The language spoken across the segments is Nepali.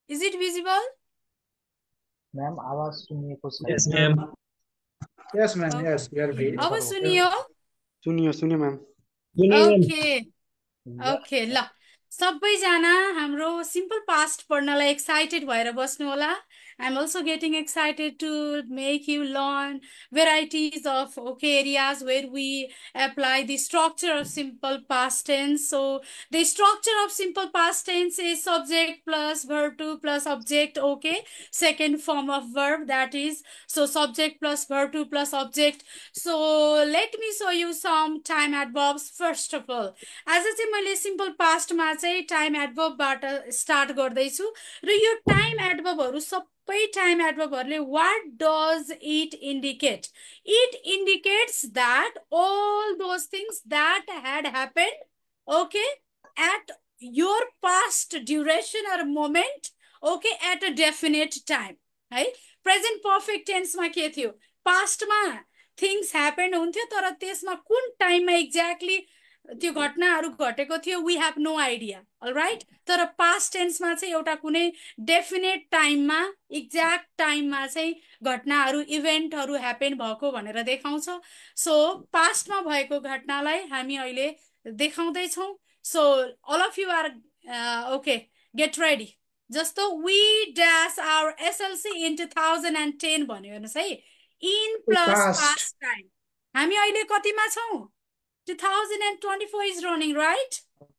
Is it visible? मैम आवाज सुनिएको छैन। Yes, ma'am. Yes, ma'am. Okay. Yes, we are very. अब सुनियो? सुनियो मैम। Okay. Okay, ल सबैजना हाम्रो सिम्पल पास्ट पढ्नलाई एक्साइटेड भएर बस्नु होला। I'm also getting excited to make you learn varieties of areas where we apply the structure of simple past tense. So the structure of simple past tense is subject plus verb to plus object. Okay, second form of verb, that is so subject plus verb to plus object. So let me show you some time adverbs first of all. आज चाहिँ मैले सिम्पल पास्टमा चाहिँ टाइम एडभर्बबाट स्टार्ट गर्दैछु र यो टाइम एडभर्बहरू सबै टाइम एडभर्बहरूले what does it indicate? It indicates that all those things that had happened, okay, at your past duration or moment, okay, at a definite time, है। प्रेजेन्ट पर्फेक्ट टेन्समा के थियो? पास्टमा थिङ्स ह्यापन हुन्थ्यो तर त्यसमा कुन टाइममा एक्ज्याक्टली त्यो घटनाहरू घटेको थियो we have no idea, alright. तर पास्ट टेन्समा चाहिँ एउटा कुनै डेफिनेट टाइममा एक्ज्याक्ट टाइममा चाहिँ घटनाहरू इभेन्टहरू ह्यापेन भएको भनेर देखाउँछ। सो पास्टमा भएको घटनालाई हामी अहिले देखाउँदैछौँ। So all of you are okay, get ready. जस्तो we dash our SLC in 2010 भन्यो हेर्नुहोस् है, इन प्लस पास्ट टाइम। हामी अहिले कतिमा छौँ? 2024 is running, right?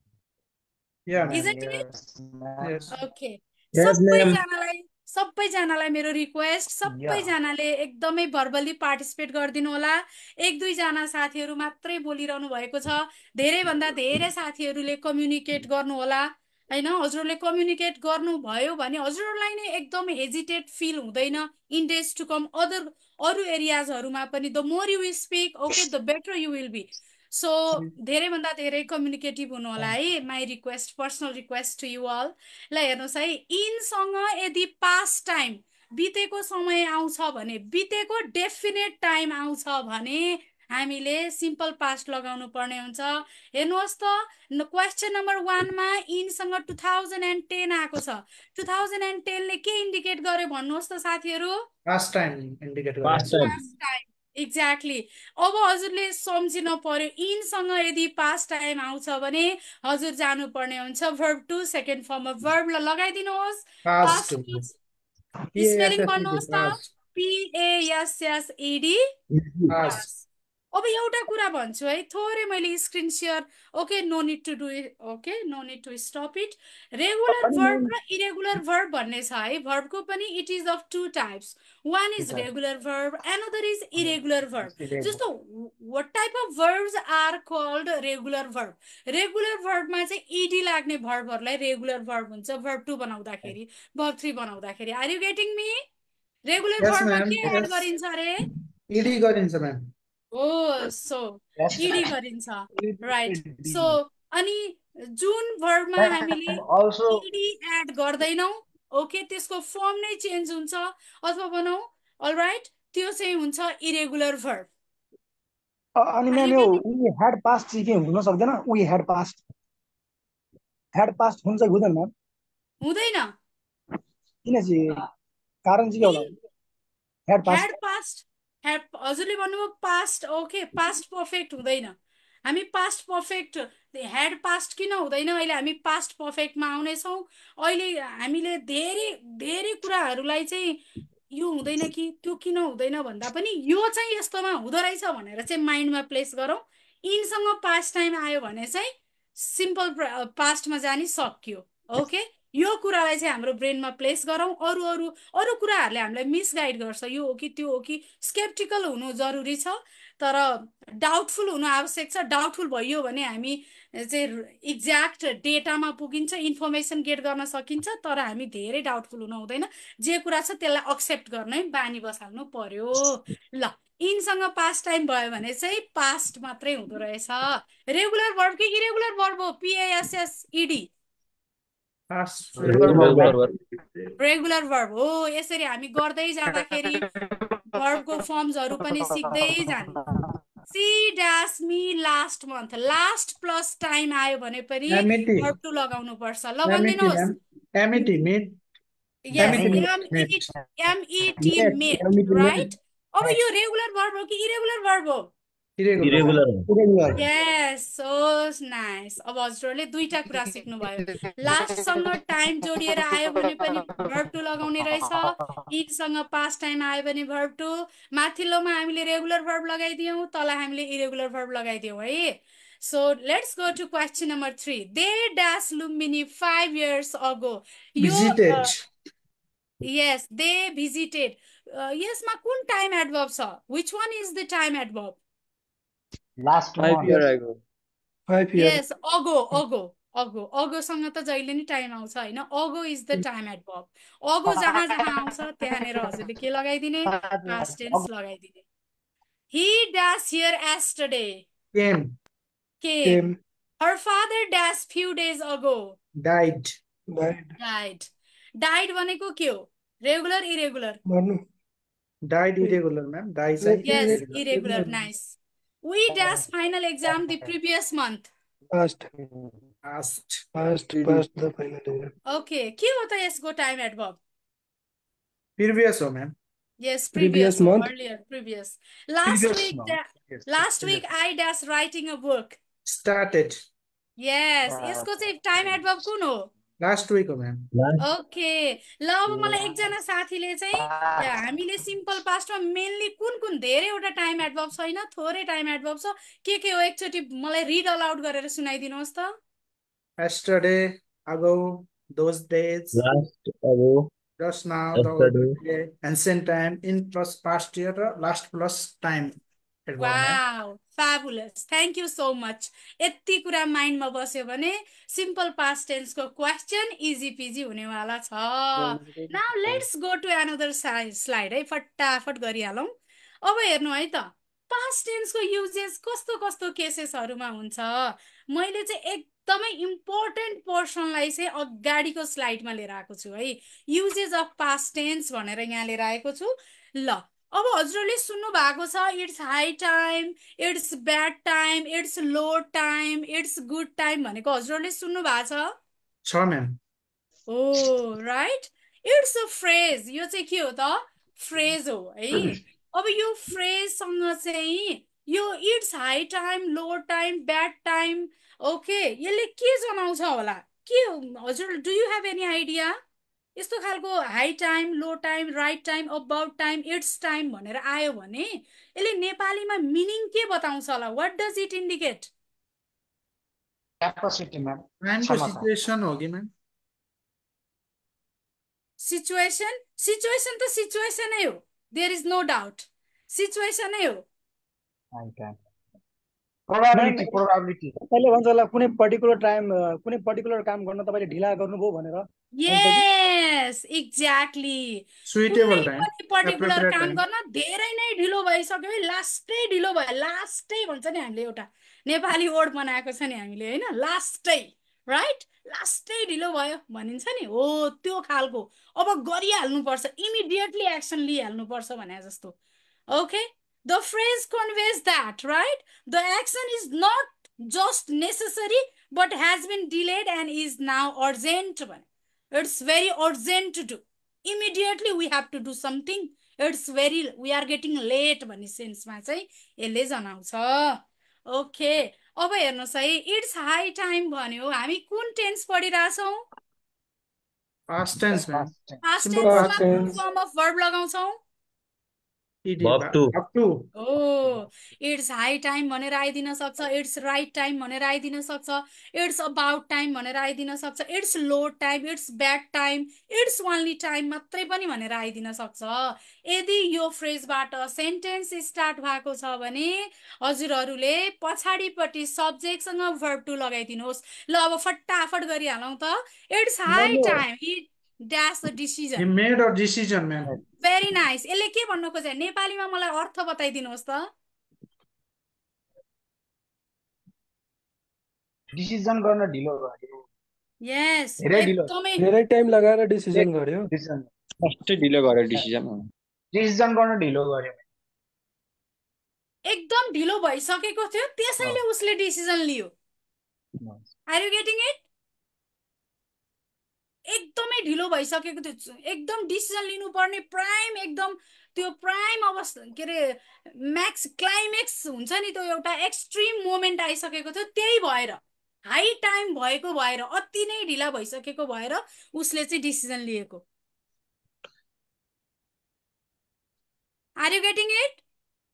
Yeah, ma'am. Isn't it? Yes. Okay. Yes, ma'am. सबैजनालाई मेरो रिक्वेस्ट, सबैजनाले एकदमै भर्बली पार्टिसिपेट गरिदिनु होला। एक दुईजना साथीहरू मात्रै बोलिरहनु भएको छ, धेरैभन्दा धेरै साथीहरूले कम्युनिकेट गर्नु होला हैन। हजुरहरूले कम्युनिकेट गर्नुभयो भने हजुरहरूलाई नै एकदम हेजिटेट फिल हुँदैन इन डेज टु कम अरू एरियाजहरूमा पनि। The more you speak, okay, the better you will be. So धेरैभन्दा धेरै कम्युनिकेटिभ हुनु होला है। My request, personal request to you all. ल हेर्नुहोस् है, इनसँग यदि पास्ट टाइम बितेको समय आउँछ भने, बितेको डेफिनेट टाइम आउँछ भने हामीले सिम्पल पास्ट लगाउनु पर्ने हुन्छ। हेर्नुहोस् त, क्वेसन नम्बर 1 मा इनसँग 2010 आएको छ। 2010 ले के इन्डिकेट गर्यो भन्नुहोस् त साथीहरू? Past time indicate गरेको Past छ। time. Past time, exactly. अब हजुरले सम्झिन पर्यो, इनसँग यदि पास्ट टाइम आउँछ भने हजुर जानुपर्ने हुन्छ verb two second form of verb. ल लगाइदिनुहोस्। Past. स्पेलिङ भन्नुहोस् त, PASSED। Past. अब एउटा कुरा भन्छु है, थोरै मैले screen share, okay, no need to do it, okay, no need to stop it. Regular verb र इरेगुलर भर्ब भन्ने छ है। भर्बको पनि it is of two types, one is regular verb, another is irregular verb. जस्तो what type of verbs are called regular verb? Regular भर्बमा चाहिँ इडी लाग्ने भर्बहरूलाई रेगुलर भर्ब हुन्छ। भर्ब 2 बनाउँदाखेरि, भर्ब 3 बनाउँदाखेरि। Are you getting me? Regular Yes, भर्बमा ma'am. के एड गरिन्छ अरे? ED गरिन्छ म्याम। Oh, so इडी गरिन्छ, राइट। सो अनि जुन भर्बमा हामीले Also इडी एड गर्दैनौँ, ओके, त्यसको फर्म नै चेन्ज हुन्छ अथवा भनौँ, अलराइट, त्यो चाहिँ हुन्छ इरेगुलर भर्ब। अनि म्याम यो वी ह्याड पास्ट चाहिँ के हुन सक्दैन? वी ह्याड पास्ट हुन्छ कि हुँदैन म्याम? हुँदैन। किन चाहिँ? कारण चाहिँ के होला? ह्याड पास्ट हजुरले भन्नुभयो पास्ट, ओके, पास्ट पर्फेक्ट हुँदैन। हामी पास्ट पर्फेक्ट, ह्याड पास्ट किन हुँदैन? अहिले हामी पास्ट पर्फेक्टमा आउनेछौँ। अहिले हामीले धेरै धेरै कुराहरूलाई चाहिँ यो हुँदैन कि त्यो किन हुँदैन भन्दा पनि यो चाहिँ यस्तोमा हुँदो रहेछ भनेर चाहिँ माइन्डमा प्लेस गरौँ। इनसँग पास्ट टाइम आयो भने चाहिँ सिम्पल पास्टमा जाने सक्यो, ओके। यो कुरालाई चाहिँ हाम्रो ब्रेनमा प्लेस गरौँ। अरू अरू अरू कुराहरूले हामीलाई मिसगाइड गर्छ, यो हो कि त्यो हो कि। स्केप्टिकल हुनु जरुरी छ तर डाउटफुल हुनु आवश्यक छ। डाउटफुल भइयो भने हामी चाहिँ एक्ज्याक्ट डेटामा पुगिन्छ, इन्फर्मेसन गेट गर्न सकिन्छ, तर हामी धेरै डाउटफुल हुनु हुँदैन। जे कुरा छ त्यसलाई एक्सेप्ट गर्नै बानी बसाल्नु पर्यो। ल, इनसँग पास्ट टाइम भयो भने चाहिँ पास्ट मात्रै हुँदो रहेछ। रेगुलर भर्ब कि इरेगुलर भर्ब हो? PASSED रेगुलर भर्ब हो। यसरी हामी गर्दै जाँदाखेरि भर्बको फर्म्सहरू पनि सिक्दै जाने। She dash me last month, last plus time आयो भने पनि भर्ब टु लगाउनु पर्छ। ल भनिदिनुहोस्। MET met Yes, MET. MET, Met. met, MET, right? अब met. यो regular verb हो कि irregular verb हो? Irregular. Irregular. Irregular. Yes, so nice. अब हजुरहरूले दुईटा कुरा सिक्नुभयो. लास्टसँग टाइम जोडिएर आयो भने पनि verb to लगाउने रहेछ. इटसँग past time आयो भने verb to. माथिल्लोमा हामीले regular verb लगाइदियौँ, तल हामीले irregular verb लगाइदियौँ है. So let's go to question number 3. They dash Lumbini 5 years ago. यो Visited. yes, they visited. Yes, ma कुन time adverb छ? Which one is the time adverb? Last 5 one. years ago. 5 years. Yes, अगोसँग त जहिले नि टाइम आउँछ हैन. Ago is the time adverb. Ago जहाँ जहाँ आउँछ त्यहाँनेर हजुरले के लगाइदिने? पास्ट टेन्स लगाइदिने. He dash here yesterday. Came. Came. Her father dash few days ago. Died. Died भनेको के हो? Regular, irregular? Died irregular, ma'am. Die sign. Yes, irregular. Nice. We dash final exam the previous month. Past. Past. The final exam. Okay, के हो त यसको time adverb? Previous, oh, ma'am. Yes, Previous previous month. earlier, previous. Last week I dash writing a book. Started. Yes, यसको चाहिँ टाइम एडभर्ब कुन हो? Last week, oh, ma'am. Okay ल अब मलाई एकजना साथीले चाहिँ हामीले सिम्पल पास्टमा मेनली कुन कुन धेरैवटा टाइम एडभर्ब छैन, थोरै टाइम एडभर्ब छ, के हो एकचोटि मलाई रिड अलाउड गरेर सुनाइदिनुहोस् त. Yesterday, ago, those days, Last ago. just now, Yesterday. the ancient time, in plus past year, last plus time. adverb, ma'am. Wow fabulous. Thank you so much. यति कुरा माइन्डमा बस्यो भने सिम्पल पास्ट टेन्सको क्वेसन इजी पिजी हुनेवाला छ. Now let's go to another slide है. फटाफट गरिहालौँ. अब हेर्नु है त पास्ट टेन्सको युजेस कस्तो कस्तो केसेसहरूमा हुन्छ. मैले चाहिँ एकदमै इम्पोर्टेन्ट पोर्सनलाई चाहिँ अगाडिको स्लाइडमा लिएर आएको छु है. युजेस अफ पास्ट टेन्स भनेर यहाँ लिएर आएको छु. ल अब हजुरहरूले सुन्नु भएको छ it's high time, it's bad time, it's low time, it's good time भनेको हजुरहरूले सुन्नु भएको छ? Sure, ma'am. Oh right. It's a phrase. यो चाहिँ के हो त? फ्रेज हो है. अब यो फ्रेजसँग चाहिँ यो it's high time, low time, bad time, okay, यसले के जनाउँछ होला? के हजुर do you have any idea? यस्तो खालको high time, low time, right time, about time, it's time भनेर आयो भने यसले नेपालीमा मिनिङ के बताउँछ होला? What does it indicate? Capacity, ma'am. Man को situation होगी, ma'am. सिचुएसन त सिचुएसनै हो. There is no doubt. सिचुएसनै हो. Probability. तपाईँले भन्छ होला कुनै पर्टिकुलर काम गर्न तपाईँले ढिला गर्नुभयो भनेर. Yes exactly. Suitable time. Particular appropriate काम time. गर्न धेरै नै ढिलो भइसक्यो है. लास्टै ढिलो भयो. लास्टै भन्छ नि हामीले, एउटा नेपाली वर्ड बनाएको छ नि हामीले हैन. लास्टै, राइट? लास्टै ढिलो भयो भनिन्छ नि, हो त्यो खालको. अब गरिहाल्नुपर्छ, इमिडिएटली एक्सन लिइहाल्नुपर्छ भने जस्तो. Okay, the phrase conveys that, right? The action is not just necessary but has been delayed and is now urgent भने. It's very urgent to do. Immediately we have to do something. We are getting late भन्ने सेन्समा चाहिँ यसले जनाउँछ. ओके, अब हेर्नुहोस् है. इट्स हाई टाइम भन्यो. हामी कुन टेन्स पढिरहेछौँ? Past tense, ma'am. Past Simple टेन्समा past कुन tense. फर्म अफ वर्ब लगाउँछौँ? ED, Up to. Up to. Oh it's high time भनेर आइदिन सक्छ, इट्स राइट टाइम भनेर आइदिन सक्छ, इट्स अबाउट टाइम भनेर आइदिन सक्छ, it's low time, it's bad time, it's only time मात्रै पनि भनेर आइदिन सक्छ. यदि यो फ्रेजबाट सेन्टेन्स स्टार्ट भएको छ भने हजुरहरूले पछाडिपट्टि सब्जेक्टसँग भर्ब टु लगाइदिनुहोस्. ल अब फटाफट गरिहालौँ त. It's high time he dash a decision. He made a decision, ma'am. Very nice. यसले के भन्नु खोजे? नेपालीमा मलाई अर्थ बताइदिनुहोस् त. डिसिजन गर्न ढिलो गर्यो. यस, धेरै ढिलो. एकदमै धेरै टाइम लगाएर डिसिजन गर्यो. फर्स्टै ढिलो गर्यो डिसिजन. डिसिजन गर्न ढिलो गर्यो. एकदम ढिलो भइसकेको थियो, त्यसैले उसले डिसिजन लियो. Are you getting it? एकदमै ढिलो भइसकेको थियो, एकदम डिसिजन लिनुपर्ने प्राइम, एकदम त्यो प्राइम अवस्था के अरे म्याक्स क्लाइमेक्स हुन्छ नि, त्यो एउटा एक्सट्रिम मोमेन्ट आइसकेको थियो। त्यही भएर हाई टाइम भएको भएर, अति नै ढिला भइसकेको भएर उसले चाहिँ डिसिजन लिएको। Are you getting it?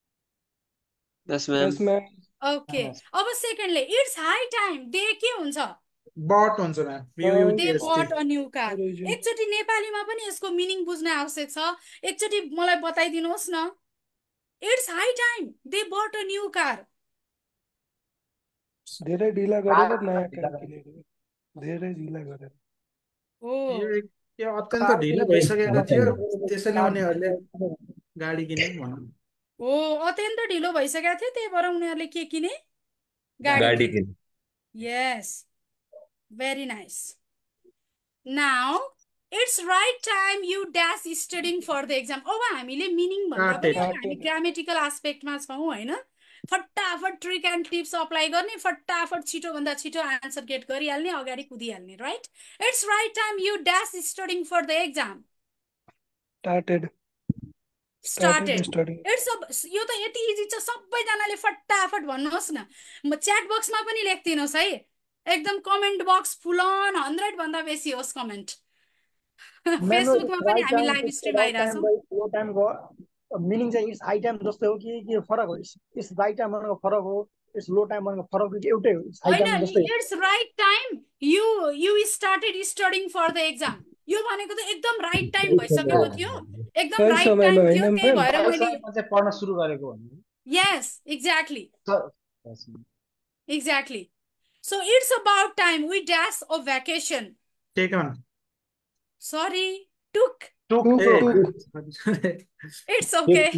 Yes ma'am. Yes ma'am. Okay, अब सेकेन्डले इट्स हाई टाइम, दे के हुन्छ? बट हुन्छ ma'am, they BUTST। Bought a new car. Origin. एकचोटि नेपालीमा पनि यसको मिनिङ बुझ्न आवश्यक छ, एकचोटि मलाई बताइदिनुहोस् न। It's high time they bought a new car. धेरै ढिला गरेर नयाँ कार किनेको, धेरै ढिला गरेर। हो, यो अत्यन्त ढिलो भइसकेको थियो, त्यसैले उनीहरूले गाडी किने भनौँ। हो, अत्यन्त ढिलो भइसकेको थियो, त्यही भएर उनीहरूले के किने? गाडी गाडी किने। किने। Yes, very nice. Now it's right time you dash studying for the exam. अब हामीले मिनिङ भन्दा पनि अब हामी ग्रामेटिकल एस्पेक्टमा छौँ होइन। फटाफट ट्रिक एन्ड टिप्स अप्लाई गर्ने, फटाफट छिटोभन्दा छिटो आन्सर गेट गरिहाल्ने, अगाडि कुदिहाल्ने, right? It's right time you dash studying for the exam. Started started. studying. यो त यति इजी छ, सबैजनाले फटाफट भन्नुहोस् न। म च्याट बक्समा पनि लेख्दिनुहोस् है, एकदम कमेन्ट बक्स फुल अन 100 भन्दा बेसी होस् कमेन्ट। फेसबुकमा पनि हामी लाइभ स्ट्रिम आइरहेछौँ। लो टाइमको मिनिङ चाहिँ इट्स हाई टाइम जस्तै हो कि फरक हो? इट्स राइट टाइम भनेको फरक हो, इट्स लो टाइम भनेको फरक हो कि एउटै हो? इट्स हाई टाइम जस्तै it's right time you started studying for the exam. यो भनेको त एकदम राइट टाइम भइसकेको थियो, एकदम सही राइट समयमा टाइम होइन थियो, त्यही म्याम? भएर मैले चाहिँ पढ्न सुरु गरेको भन्नु। Yes exactly Yes, exactly. So it's about time we dash a vacation. Take on. Sorry, took. It's okay.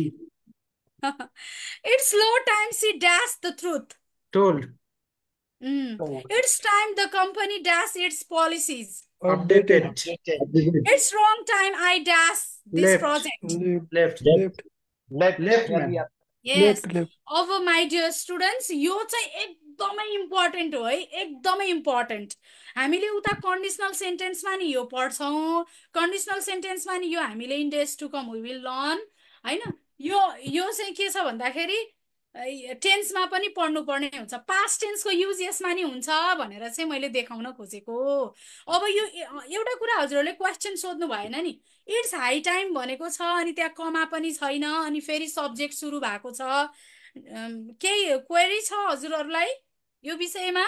It's low time she dash the truth. Told. It's time the company dash its policies. Updated. It's wrong time I dash this Left. project. Left. Left ma'am. Yes. Left. अब my dear students, यो चाहिँ एकदमै इम्पोर्टेन्ट हो है, एकदमै इम्पोर्टेन्ट। हामीले उता कन्डिसनल सेन्टेन्समा नि यो पढ्छौँ, कन्डिसनल सेन्टेन्समा नि यो हामीले in days to come we will learn होइन। यो चाहिँ के छ भन्दाखेरि टेन्समा पनि पढ्नु पर्ने हुन्छ, पास्ट टेन्सको युज यसमा नि हुन्छ भनेर चाहिँ मैले देखाउन खोजेको। अब यो एउटा कुरा हजुरहरूले क्वेसन सोध्नु भएन नि, इट्स हाई टाइम भनेको छ अनि त्यहाँ कमा पनि छैन, अनि फेरि सब्जेक्ट सुरु भएको छ। केही क्वेरी छ हजुरहरूलाई यो विषयमा?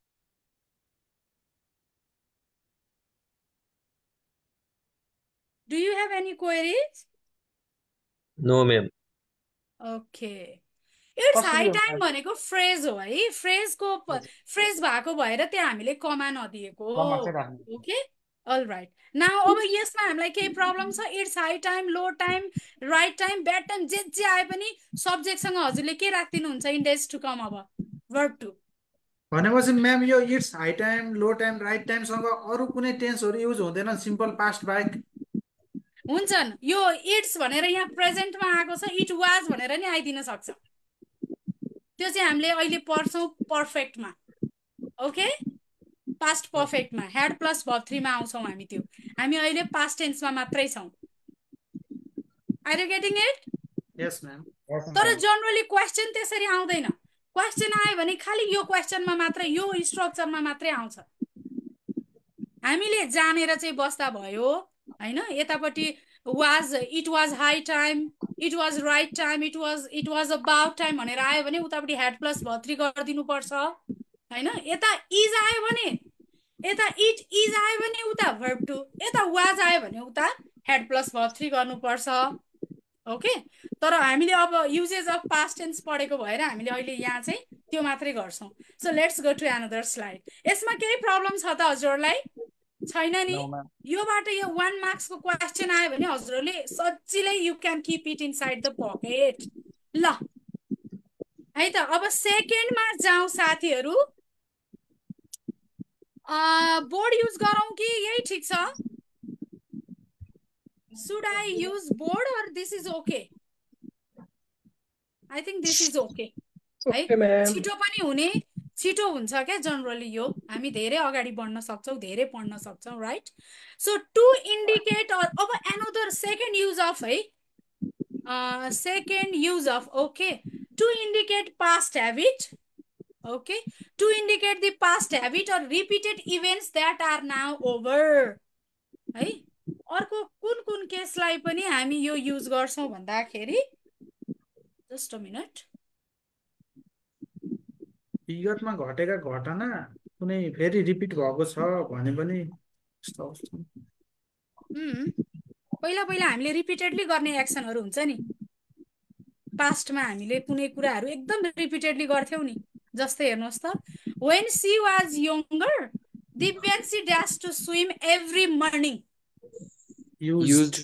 Do you have any queries? No ma'am. Okay, it's high time भनेको फ्रेज हो है, फ्रेज भएको भएर त्यहाँ हामीले कमा नदिएको। Okay, all right. नाउ अब यसमा हामीलाई केही प्रब्लम छ? It's high time, low time, right time, bad time, जे आए पनि सब्जेक्टसँग हजुरले के राखिदिनुहुन्छ इन डेज टु कम? अब वर्ब टु भनेपछि म्याम यो it's high time, low time, right टाइमसँग अरू कुनै टेन्सहरू युज हुँदैन सिम्पल पास्ट बाहेक? हुन्छन्। यो इट्स भनेर यहाँ प्रेजेन्टमा आएको छ, इट वाज भनेर नि आइदिन सक्छ। त्यो चाहिँ हामीले अहिले पढ्छौँ पर्फेक्टमा। ओके, पास्ट पर्फेक्टमा ह्याड प्लस भर्ब 3 मा आउँछौँ हामी। त्यो हामी अहिले पास्ट टेन्समा मात्रै छौँ। Are you getting it? Yes ma'am. तर जनरली क्वेसन त्यसरी आउँदैन। क्वेसन आयो भने खालि यो क्वेसनमा मात्रै, यो स्ट्रक्चरमा मात्रै आउँछ। हामीले जानेर चाहिँ बस्दा भयो होइन। यतापट्टि was, it was high time, it was right time, it was about time भनेर आयो भने उतापट्टि ह्याड प्लस भर्ब 3 गरिदिनु पर्छ होइन। यता इज आयो भने, यता इट इज आयो भने उता भर्ब 2, यता वाज आयो भने उता ह्याड प्लस भर्ब 3 गर्नुपर्छ। ओके, तर हामीले अब युजेज अफ पास्ट टेन्स पढेको भएर हामीले अहिले यहाँ चाहिँ त्यो मात्रै गर्छौँ। So let's go to another slide. यसमा केही प्रब्लम छ त हजुरहरूलाई? छैन नि? योबाट यो 1 मार्क्सको क्वेसन आयो भने हजुरहरूले सजिलै you can keep it inside the pocket. ल है त, अब सेकेन्डमा जाउँ साथीहरू। बोर्ड युज गरौँ कि यही ठिक छ? Should I use board or this is okay? I think this is okay. है, छिटो पनि हुने, छिटो हुन्छ क्या जनरली यो हामी धेरै अगाडि बढ्न सक्छौँ धेरै पढ्न सक्छौँ राइट सो टु इन्डिकेट अब एनदर सेकेन्ड युज अफ है second use of okay to indicate past habit okay to indicate the past habit or repeated events that are now over है अर्को कुन कुन केसलाई पनि हामी यो युज गर्छौं भन्दाखेरि जस्ट अ मिनट विगतमा घटेका घटना कुनै फेरि रिपिट भएको छ भने पनि पहिला पहिला हामीले रिपिटेडली गर्ने एक्सनहरु हुन्छ नि पास्टमा हामीले कुनै कुराहरु एकदम रिपिटेडली गर्थ्यौ नि जस्तै हेर्नुस् त when she was younger Divyanshi dashed to swim every morning Used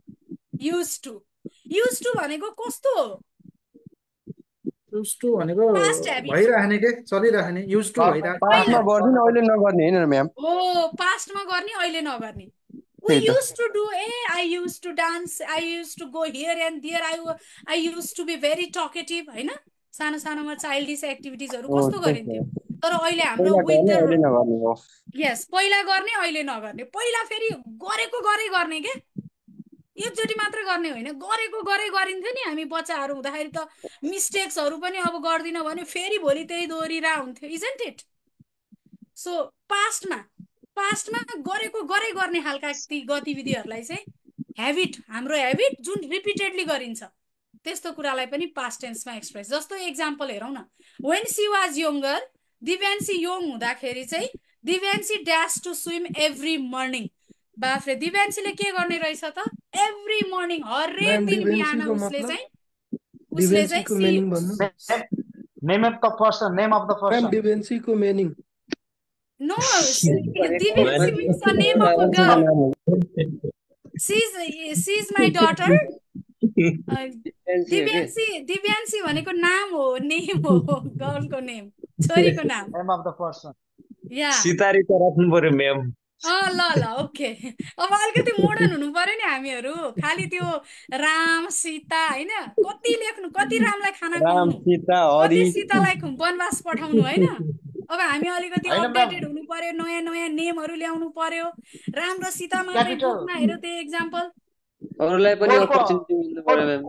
used to भनेको कस्तो हो युज टु भनेको Past habit. भइराख्ने के चलिराख्ने युज टु भइराख्ने पास्टमा गर्ने अहिले नगर्ने हैन म्याम हो पास्टमा गर्ने अहिले नगर्ने we used to do I used to dance I used to go here and there I used to be very talkative हैन सानो सानोमा चाइल्डिश एक्टिभिटिजहरु कस्तो गरिन्थ्यो तर अहिले हाम्रो विन्टर यस पहिला गर्ने अहिले नगर्ने पहिला फेरि गरेको गरे गर्ने के एकचोटी मात्र गर्ने होइन गरेको गरे गरिन्थ्यो नि हामी बच्चाहरु हुँदाखेरि त मिस्टेक्सहरु पनि अब गर्दिन भने फेरि भोलि त्यही दोहोरिरा हुन्थ्यो इजन्ट इट सो पास्टमा गरेको गरे गर्ने खालका गतिविधिहरुलाई चाहिँ ह्याबिट हाम्रो ह्याबिट जुन रिपिटेडली गरिन्छ त्यस्तो कुरालाई पनि पास्ट टेन्समा एक्सप्रेस जस्तो एक्जाम्पल हेरौं न when she was younger Divyanshi young हुँदाखेरि चाहिँ Divyanshi dash to swim every morning बाफ्रे दिव्यान्सीले के गर्ने रहेछ त एभ्री मर्निङ हरेक दिन बिहान उसले चाहिँ name of the person ma'am Divyanshi को meaning No, Divyanshi means the name of a girl. She's my daughter. Divyanshi भनेको नाम हो नेम हो गर्लको नेम छोरीको नाम नेम अफ द पर्सन या सितारी त राख्नु पर्यो म्याम ल ओके अब अलिकति मोडर्न हुनु पर्यो नि हामीहरु खाली त्यो राम सीता हैन कति लेख्नु कति रामलाई खाना खुवाउनु कति सीतालाई वनवास पठाउनु हैन अब हामी अलिकति अपडेटेड हुनु पर्यो नयाँ नयाँ नेमहरु ल्याउनु पर्यो राम र सीता मात्रै बुकमा हेरौ त्यही एक्जाम्पल अरूलाई पनि अपर्च्युनिटी मिल्नु पर्यो म्याम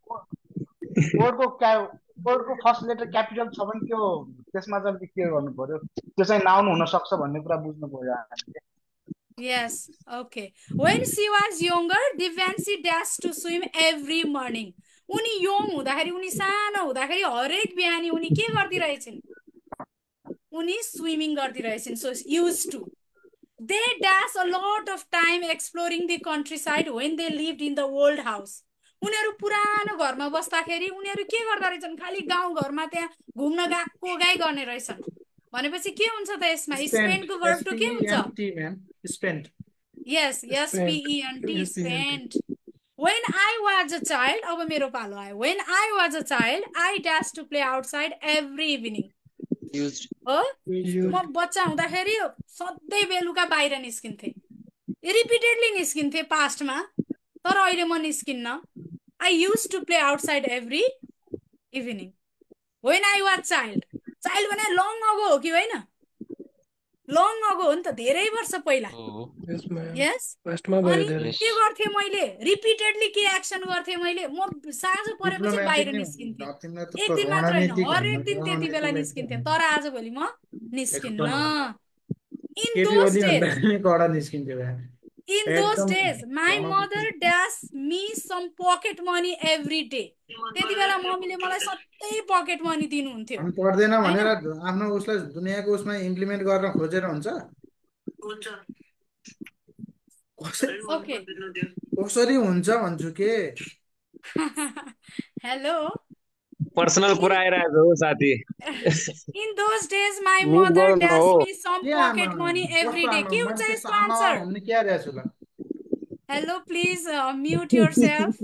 वर्डको फर्स्ट लेटर क्यापिटल छ भने त्यो त्यसमा चाहिँ के गर्नु पर्यो त्यो चाहिँ नाउन हुन सक्छ भन्ने कुरा बुझ्नु पर्यो हामीले Yes, okay. When she was younger, Divyanshi dashed to swim every morning. उनी यङ हुँदाखेरि उनी सानो हुँदाखेरि हरेक बिहानी उनी के गर्दिरहेछिन् उनी स्विमिङ गर्दिरहेछिन् so used to they dash a lot of time exploring the countryside when they lived in the old house उनीहरु पुरानो घरमा बस्दाखेरि उनीहरु के गर्दा रहेछन् खाली गाउँ घरमा त्यहाँ घुम्न गएको गाई गर्ने रहेछन् भनेपछि के हुन्छ त यसमा स्पेन्ड को वर्ब टु के हुन्छ spent yes spent when I was a child अब मेरो पालो आयो when I was a child I dashed to play outside every evening used हो म बच्चा हुँदाखेरि सधैँ बेलुका बाहिर निस्किन्थे रिपिटेडली निस्किन्थे पास्टमा तर अहिले म निस्किन्न I used to play outside every evening when I was child भने लङ अगो हो कि होइन लङ अगो हो नि त धेरै वर्ष पहिला यस अनि के गर्थे मैले रिपिटेडली के एक्सन गर्थे मैले म साँझ परेपछि बाहिर निस्किन्थे एक दिन मात्र हैन हरेक दिन त्यति बेला निस्किन्थे तर आजभोलि म निस्किन्न In those days, my mother dashed me some pocket money every day. त्यति बेला मम्मीले मलाई सधैँ पकेट मनी दिनुहुन्थ्यो अनि पर्दैन भनेर आफ्नो उसलाई दुनियाको उसमा इम्प्लिमेन्ट गर्न खोजेर हुन्छ ओके कसरी हुन्छ भन्छु के हेलो पर्सनल कुरा आइरहेको हो साथी In those days, my mother dashed me some pocket money every day. के हुन्छ यसको आन्सर भन्ने के आइरहेछ ल Hello, please mute yourself.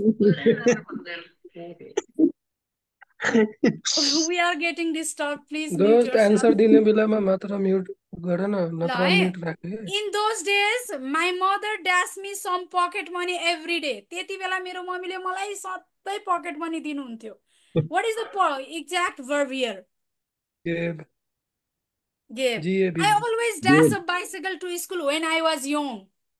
We are getting disturbed. Please mute दोस्त yourself. आन्सर दिने बेलामा मात्र म्युट गर न नत्र म्युट राख्नु In those days, my mother dashed me some pocket money every day. त्यति बेला मेरो मम्मीले मलाई सधैँ pocket money दिनुहुन्थ्यो. What is the exact verb here? Gave. Gave. GAB. I always dash a bicycle to school when I was young.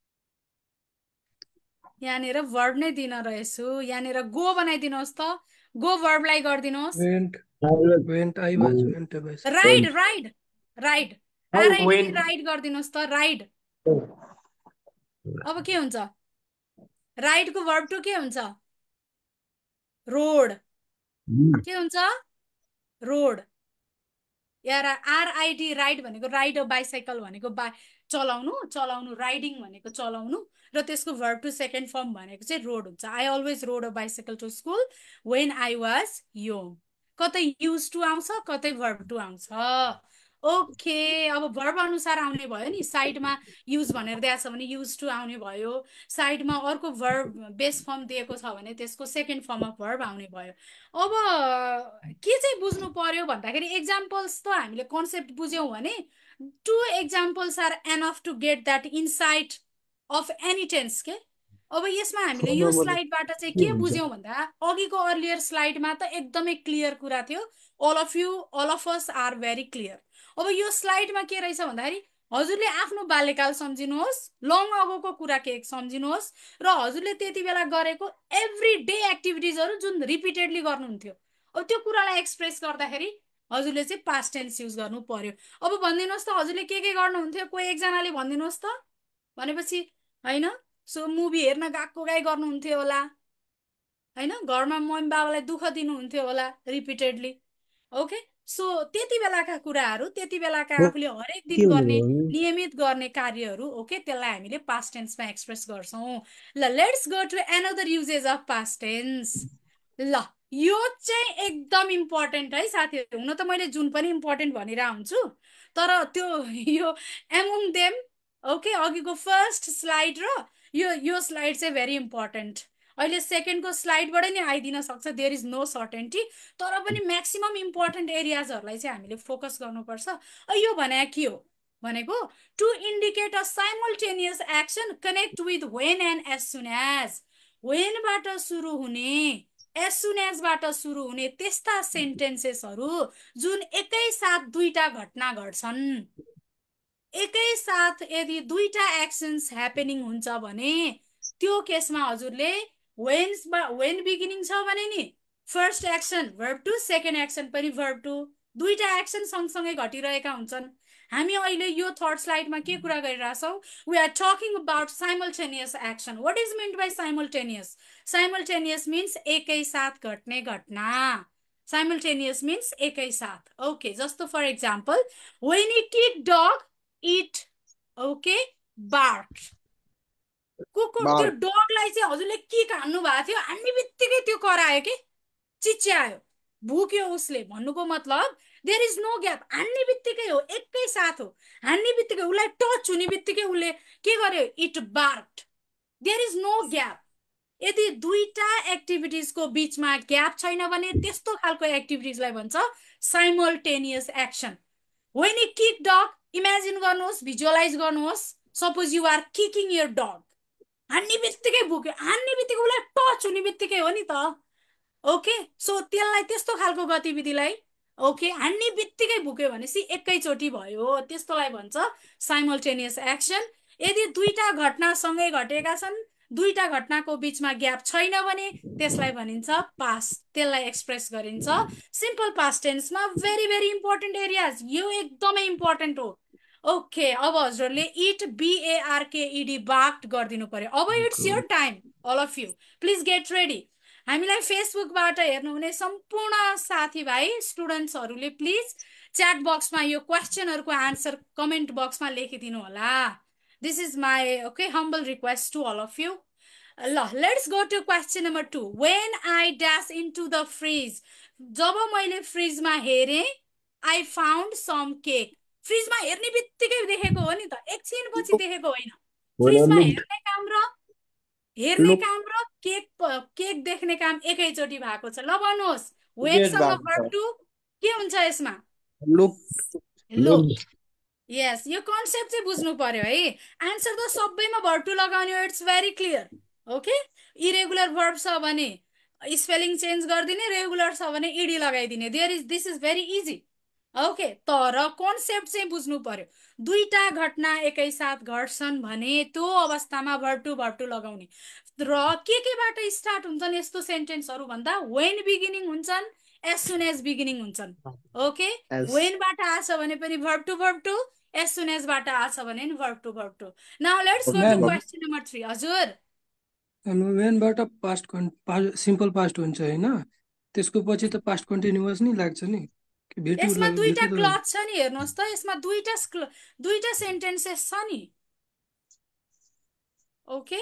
यहाँनिर verb नै दिन रहेछु यहाँनिर go बनाइदिनुहोस् त go verb लाई गरिदिनुहोस् Went I was went a bicycle. ride ride ride RID Went. ride गरिदिनुहोस् त ride अब के हुन्छ राइड को verb to के हुन्छ रोड के हुन्छ रोड यार RID राइड भनेको राइड अ बाइसाइकल भनेको चलाउनु चलाउनु राइडिङ भनेको चलाउनु र त्यसको verb to सेकेन्ड फर्म भनेको चाहिँ रोड हुन्छ I always rode a bicycle to school when I was young कतै युज टु आउँछ कतै verb to आउँछ ओके अब verb अनुसार आउने भयो नि साइडमा युज भनेर दिएको छ भने युज टु आउने भयो साइडमा अर्को verb बेस फर्म दिएको छ भने त्यसको सेकेन्ड फर्म अफ verb आउने भयो अब के चाहिँ बुझ्नु पर्यो भन्दाखेरि एक्जाम्पल्स त हामीले कन्सेप्ट बुझ्यौँ भने 2 examples are enough to get that insight of any tense के अब यसमा हामीले यो स्लाइडबाट चाहिँ के बुझ्यौँ भन्दा अघिको अर्लियर स्लाइडमा त एकदमै क्लियर कुरा थियो all of us are very clear अब यो स्लाइडमा के रहेछ भन्दाखेरि हजुरले आफ्नो बाल्यकाल सम्झिनुहोस् लङ अगोको कुरा के सम्झिनुहोस् र हजुरले त्यति बेला गरेको एभ्री डे एक्टिभिटिजहरू जुन रिपिटेडली गर्नुहुन्थ्यो अब त्यो कुरालाई एक्सप्रेस गर्दाखेरि हजुरले चाहिँ पास्ट टेन्स युज गर्नु पर्यो अब भनिदिनुहोस् त हजुरले के गर्नुहुन्थ्यो कोही एकजनाले भनिदिनुहोस् त भनेपछि हैन सो मुभी हेर्न गएको गाई गर्नुहुन्थ्यो होला हैन घरमा मम्मी बाबालाई दुःख दिनुहुन्थ्यो होला रिपिटेडली ओके सो त्यति बेलाका कुराहरू त्यति बेलाका आफूले हरेक दिन गर्ने नियमित गर्ने कार्यहरू ओके त्यसलाई हामीले पास्ट टेन्समा एक्सप्रेस गर्छौं ल let's go to another usages of past tense ल यो चाहिँ एकदम इम्पोर्टेन्ट है साथीहरु हुन त मैले जुन पनि इम्पोर्टेन्ट भनिरा हुन्छु तर त्यो यो एमोङ देम ओके अघिको फर्स्ट स्लाइड र यो स्लाइड चाहिँ भेरी इम्पोर्टेन्ट अहिले सेकेन्डको स्लाइडबाट नि आइदिन सक्छ देयर इज नो सर्टेन्टी तर पनि म्याक्सिमम इम्पोर्टेन्ट एरियाजहरूलाई चाहिँ हामीले फोकस गर्नुपर्छ यो भने के हो भनेको to indicate a simultaneous action connect with when and as soon as व्हेनबाट सुरु हुने एज सुन एजबाट सुरु हुने त्यस्ता सेन्टेन्सेसहरू जुन एकैसाथ दुईटा घटना घट्छन् एकैसाथ यदि दुईटा एक्सन्स ह्यापनिङ हुन्छ भने त्यो केसमा हजुरले when बिगिनिङ छ भने नि first action verb to second action पनि verb to दुईटा एक्सन सँगसँगै घटिरहेका हुन्छन् हामी अहिले यो थर्ड स्लाइडमा के कुरा गरिरहेछौँ we are talking about simultaneous action what is meant by simultaneous means एकैसाथ घट्ने घटना साइमल्टेनियस मिन्स एकैसाथ ओके जस्तो for example when a kick dog it ओके barked कुकुर त्यो डगलाई चाहिँ हजुरले किक हान्नु भएको थियो हान्ने बित्तिकै त्यो करायो कि चिच्यायो भुक्यो उसले भन्नुको मतलब देयर इज नो ग्याप हान्ने बित्तिकै हो एकैसाथ हो हान्ने बित्तिकै उसलाई टच हुने बित्तिकै उसले के गर्यो it barked there is no gap यदि दुईटा एक्टिभिटिजको बीचमा ग्याप छैन भने त्यस्तो खालको एक्टिभिटिजलाई भन्छ simultaneous action when a kick dog imagine गर्नुहोस् भिजुअलाइज गर्नुहोस् suppose you are kicking your dog हान्ने बित्तिकै भुक्यो हान्ने बित्तिकै उसलाई टच हुने बित्तिकै हो नि त ओके सो त्यसलाई त्यस्तो खालको गतिविधिलाई ओके हान्ने बित्तिकै भुक्यो भनेपछि एकैचोटि भयो त्यस्तोलाई भन्छ साइमल्टेनियस एक्सन यदि दुईटा घटना सँगै घटेका छन् दुईटा घटनाको बीचमा ग्याप छैन भने त्यसलाई भनिन्छ पास्ट त्यसलाई एक्सप्रेस गरिन्छ सिम्पल पास्ट टेन्समा भेरी भेरी इम्पोर्टेन्ट एरियाज यो एकदमै इम्पोर्टेन्ट हो ओके अब हजुरले इट BARKED बार्क्ड गरिदिनु पर्यो अब it's your time all of you please get ready हामीलाई फेसबुकबाट हेर्नुहुने सम्पूर्ण साथीभाइ स्टुडेन्ट्सहरूले प्लिज च्याट बक्समा यो क्वेसनहरूको आन्सर कमेन्ट बक्समा लेखिदिनु होला this is my okay humble request to all of you ल let's go to question number 2 when I dash into the fridge जब मैले फ्रिजमा हेरेँ आई फाउन्ड सम केक फ्रिजमा हेर्ने बित्तिकै देखेको हो नि त एकछिनपछि देखेको होइन फ्रिजमा हेर्ने काम र केक देख्ने काम एकैचोटि भएको छ ल भन्नुहोस् वेटसँग verb to के हुन्छ यसमा लुक यस यो कन्सेप्ट चाहिँ बुझ्नु पर्यो है आन्सर त सबैमा verb to लगाउने हो it's very clear okay irregular verb छ भने स्पेलिङ चेन्ज गरिदिने रेगुलर छ भने ed लगाइदिने this is very easy okay, तर कन्सेप्ट चाहिँ बुझ्नु पर्यो। दुईटा घटना एकैसाथ घट्छन् भने त्यो अवस्थामा भर्ब टु लगाउने। र केबाट स्टार्ट हुन्छन् यस्तो सेन्टेन्सहरू भन्दा वेन बिगिनिङ हुन्छन्, एज सुन एज बिगिनिङ हुन्छन्। ओके, वेनबाट आछ भने पनि भर्ब टु, एज सुन एजबाट आछ भने नि verb two. Now let's go to question number 3। हजुर, वेनबाट सिम्पल पास्ट हुन्छ हैन, त्यसको पछि त पास्ट कन्टिन्युअस नै लाग्छ नि। यसमा दुईटा क्लज छ नि, हेर्नुहोस् त, यसमा दुईटा सेन्टेन्सेस छ नि। ओके,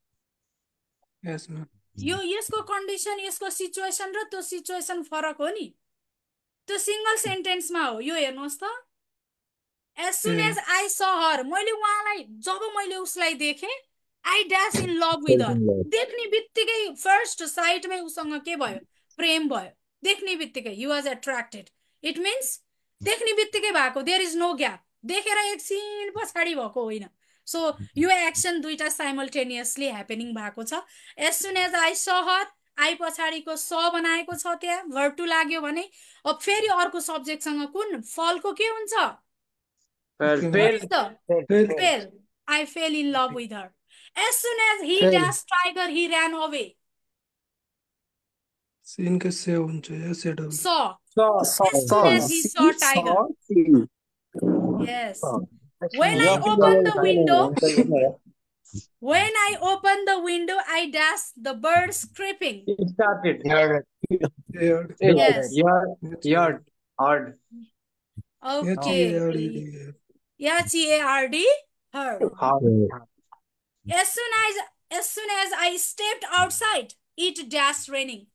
यो यसको कन्डिसन, यसको सिचुएसन र त्यो सिचुएसन फरक हो नि। त्यो सिंगल सेन्टेन्समा हो। यो हेर्नुहोस् त, एज सुन एज आई स हर, जब मैले उसलाई देखेँ, I dash in love with her. देख्ने बित्तिकै फर्स्ट साइटमै उसँग के भयो? प्रेम भयो। देख्ने बित्तिकै he was attracted. It means देख्ने बित्तिकै भएको, देयर इज नो ग्याप। देखेर एकछिन पछाडि भएको होइन। सो यो एक्सन दुईटा साइमल्टेनियसली ह्यापनिङ भएको छ। एज सुन एज आई स हर, आई पछाडिको स बनाएको छ, त्यहाँ भर्ब टु लाग्यो भने अब फेरि अर्को सब्जेक्टसँग कुन फलको के हुन्छ? Fell. I fell in love with her. As soon as he dashed tiger, he ran away. Seen के से हुन्छ या सेडल Saw. As soon as he saw tiger. Yes. When I opened the window, I dashed the birds creeping. It started. Yes. Yard. Hard. Okay. H-E-A-R-D. Heard. As soon as I stepped outside, it dashed raining.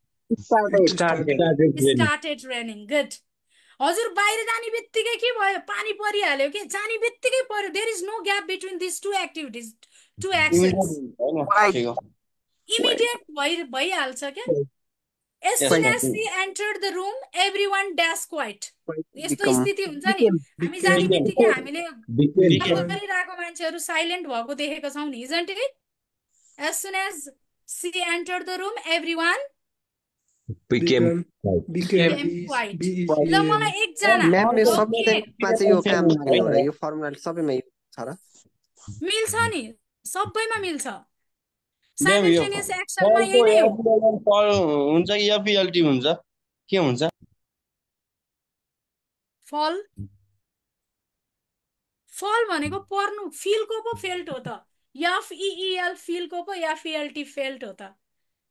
Started raining. Good. हजुर, बाहिर जाने बित्तिकै के भयो? पानी परिहाल्यो के? जाने बित्तिकै पर्यो। There is no gap between these two activities, two actions. Immediate भइहाल्छ क्या? As soon as she entered the room, everyone dashed quiet. यस्तो स्थिति हुन्छ नि, हामी जाने बित्तिकै हामीले गरिरहेको मान्छेहरू साइलेन्ट भएको देखेको छौँ नि, isn't it? As soon as she entered the room, everyone became quiet. ल मलाई एकजना मिल्छ नि, सबैमा मिल्छ। साइमल्टेनियस एक्सनमा यही नै हो। हुन्छ कि एफईएलटी हुन्छ, के हुन्छ? फल भनेको पर्नु, फिलको पो फेल्ट हो त। एफईएल फिलको पो एफईएलटी फेल्ट हो त।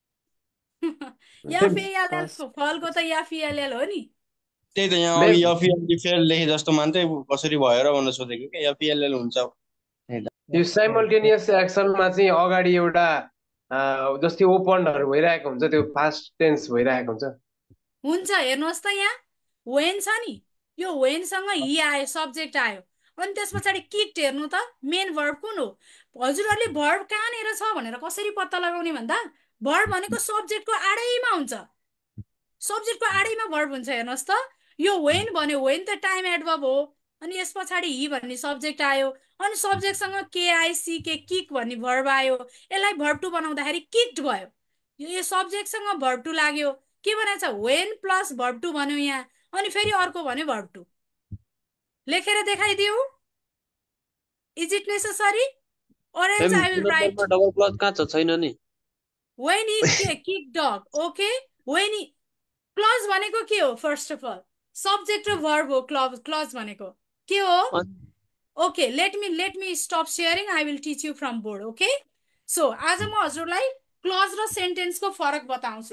एफईएलएल फलको त एफईएलएल हो नि। त्यही त, यहाँ अघि एफईएलटी फेल लेखे जस्तो मान्छे कसरी भयो र भनेर सोधेको के? एफईएलएल हुन्छ। यो साइमल्टेनियस एक्सनमा चाहिँ अगाडि एउटा जस्तै ओपनहरु भइरहेको हुन्छ, त्यो फास्ट टेन्स भइरहेको हुन्छ। हेर्नुहोस् त, यहाँ वेन छ नि, यो वेनसँग हि आयो, सब्जेक्ट आयो, अनि त्यस पछाडि किक्ड। हेर्नु त, मेन भर्ब कुन हो? हजुरहरूले भर्ब कहाँनिर छ भनेर कसरी पत्ता लगाउने भन्दा, भर्ब भनेको सब्जेक्टको आडैमा हुन्छ। सब्जेक्टको आडैमा भर्ब हुन्छ। हेर्नुहोस् त, यो वेन भन्यो, वेन त टाइम एडभर्ब हो, अनि यस पछाडि हि भन्ने सब्जेक्ट आयो, अनि सब्जेक्टसँग केआइसीके किक भन्ने भर्ब आयो। यसलाई भर्ब टु बनाउँदाखेरि किक्ड भयो। यो सब्जेक्टसँग भर्ब टु लाग्यो, के बनाएछ? वेन प्लस भर्ब टु भन्यो यहाँ, अनि फेरि अर्को भन्यो भर्ब टु। लेखेर देखाइदिऊ? Is it necessary? or else I will write double clause कहाँ छ? छैन नि। when he kicked dog. Okay, when he clause भनेको के हो? First of all, subject र verb हो। clause भनेको के हो? Okay, let me stop sharing. I will teach you from board. Okay, so आज म हजुरलाई clause र sentence को फरक बताउँछु।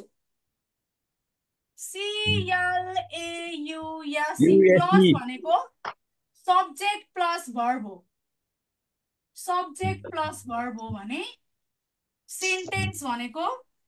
CLAUS clause भनेको subject plus verb हो। सब्जेक्ट प्लस भर्ब हो भने सेन्टेन्स भनेको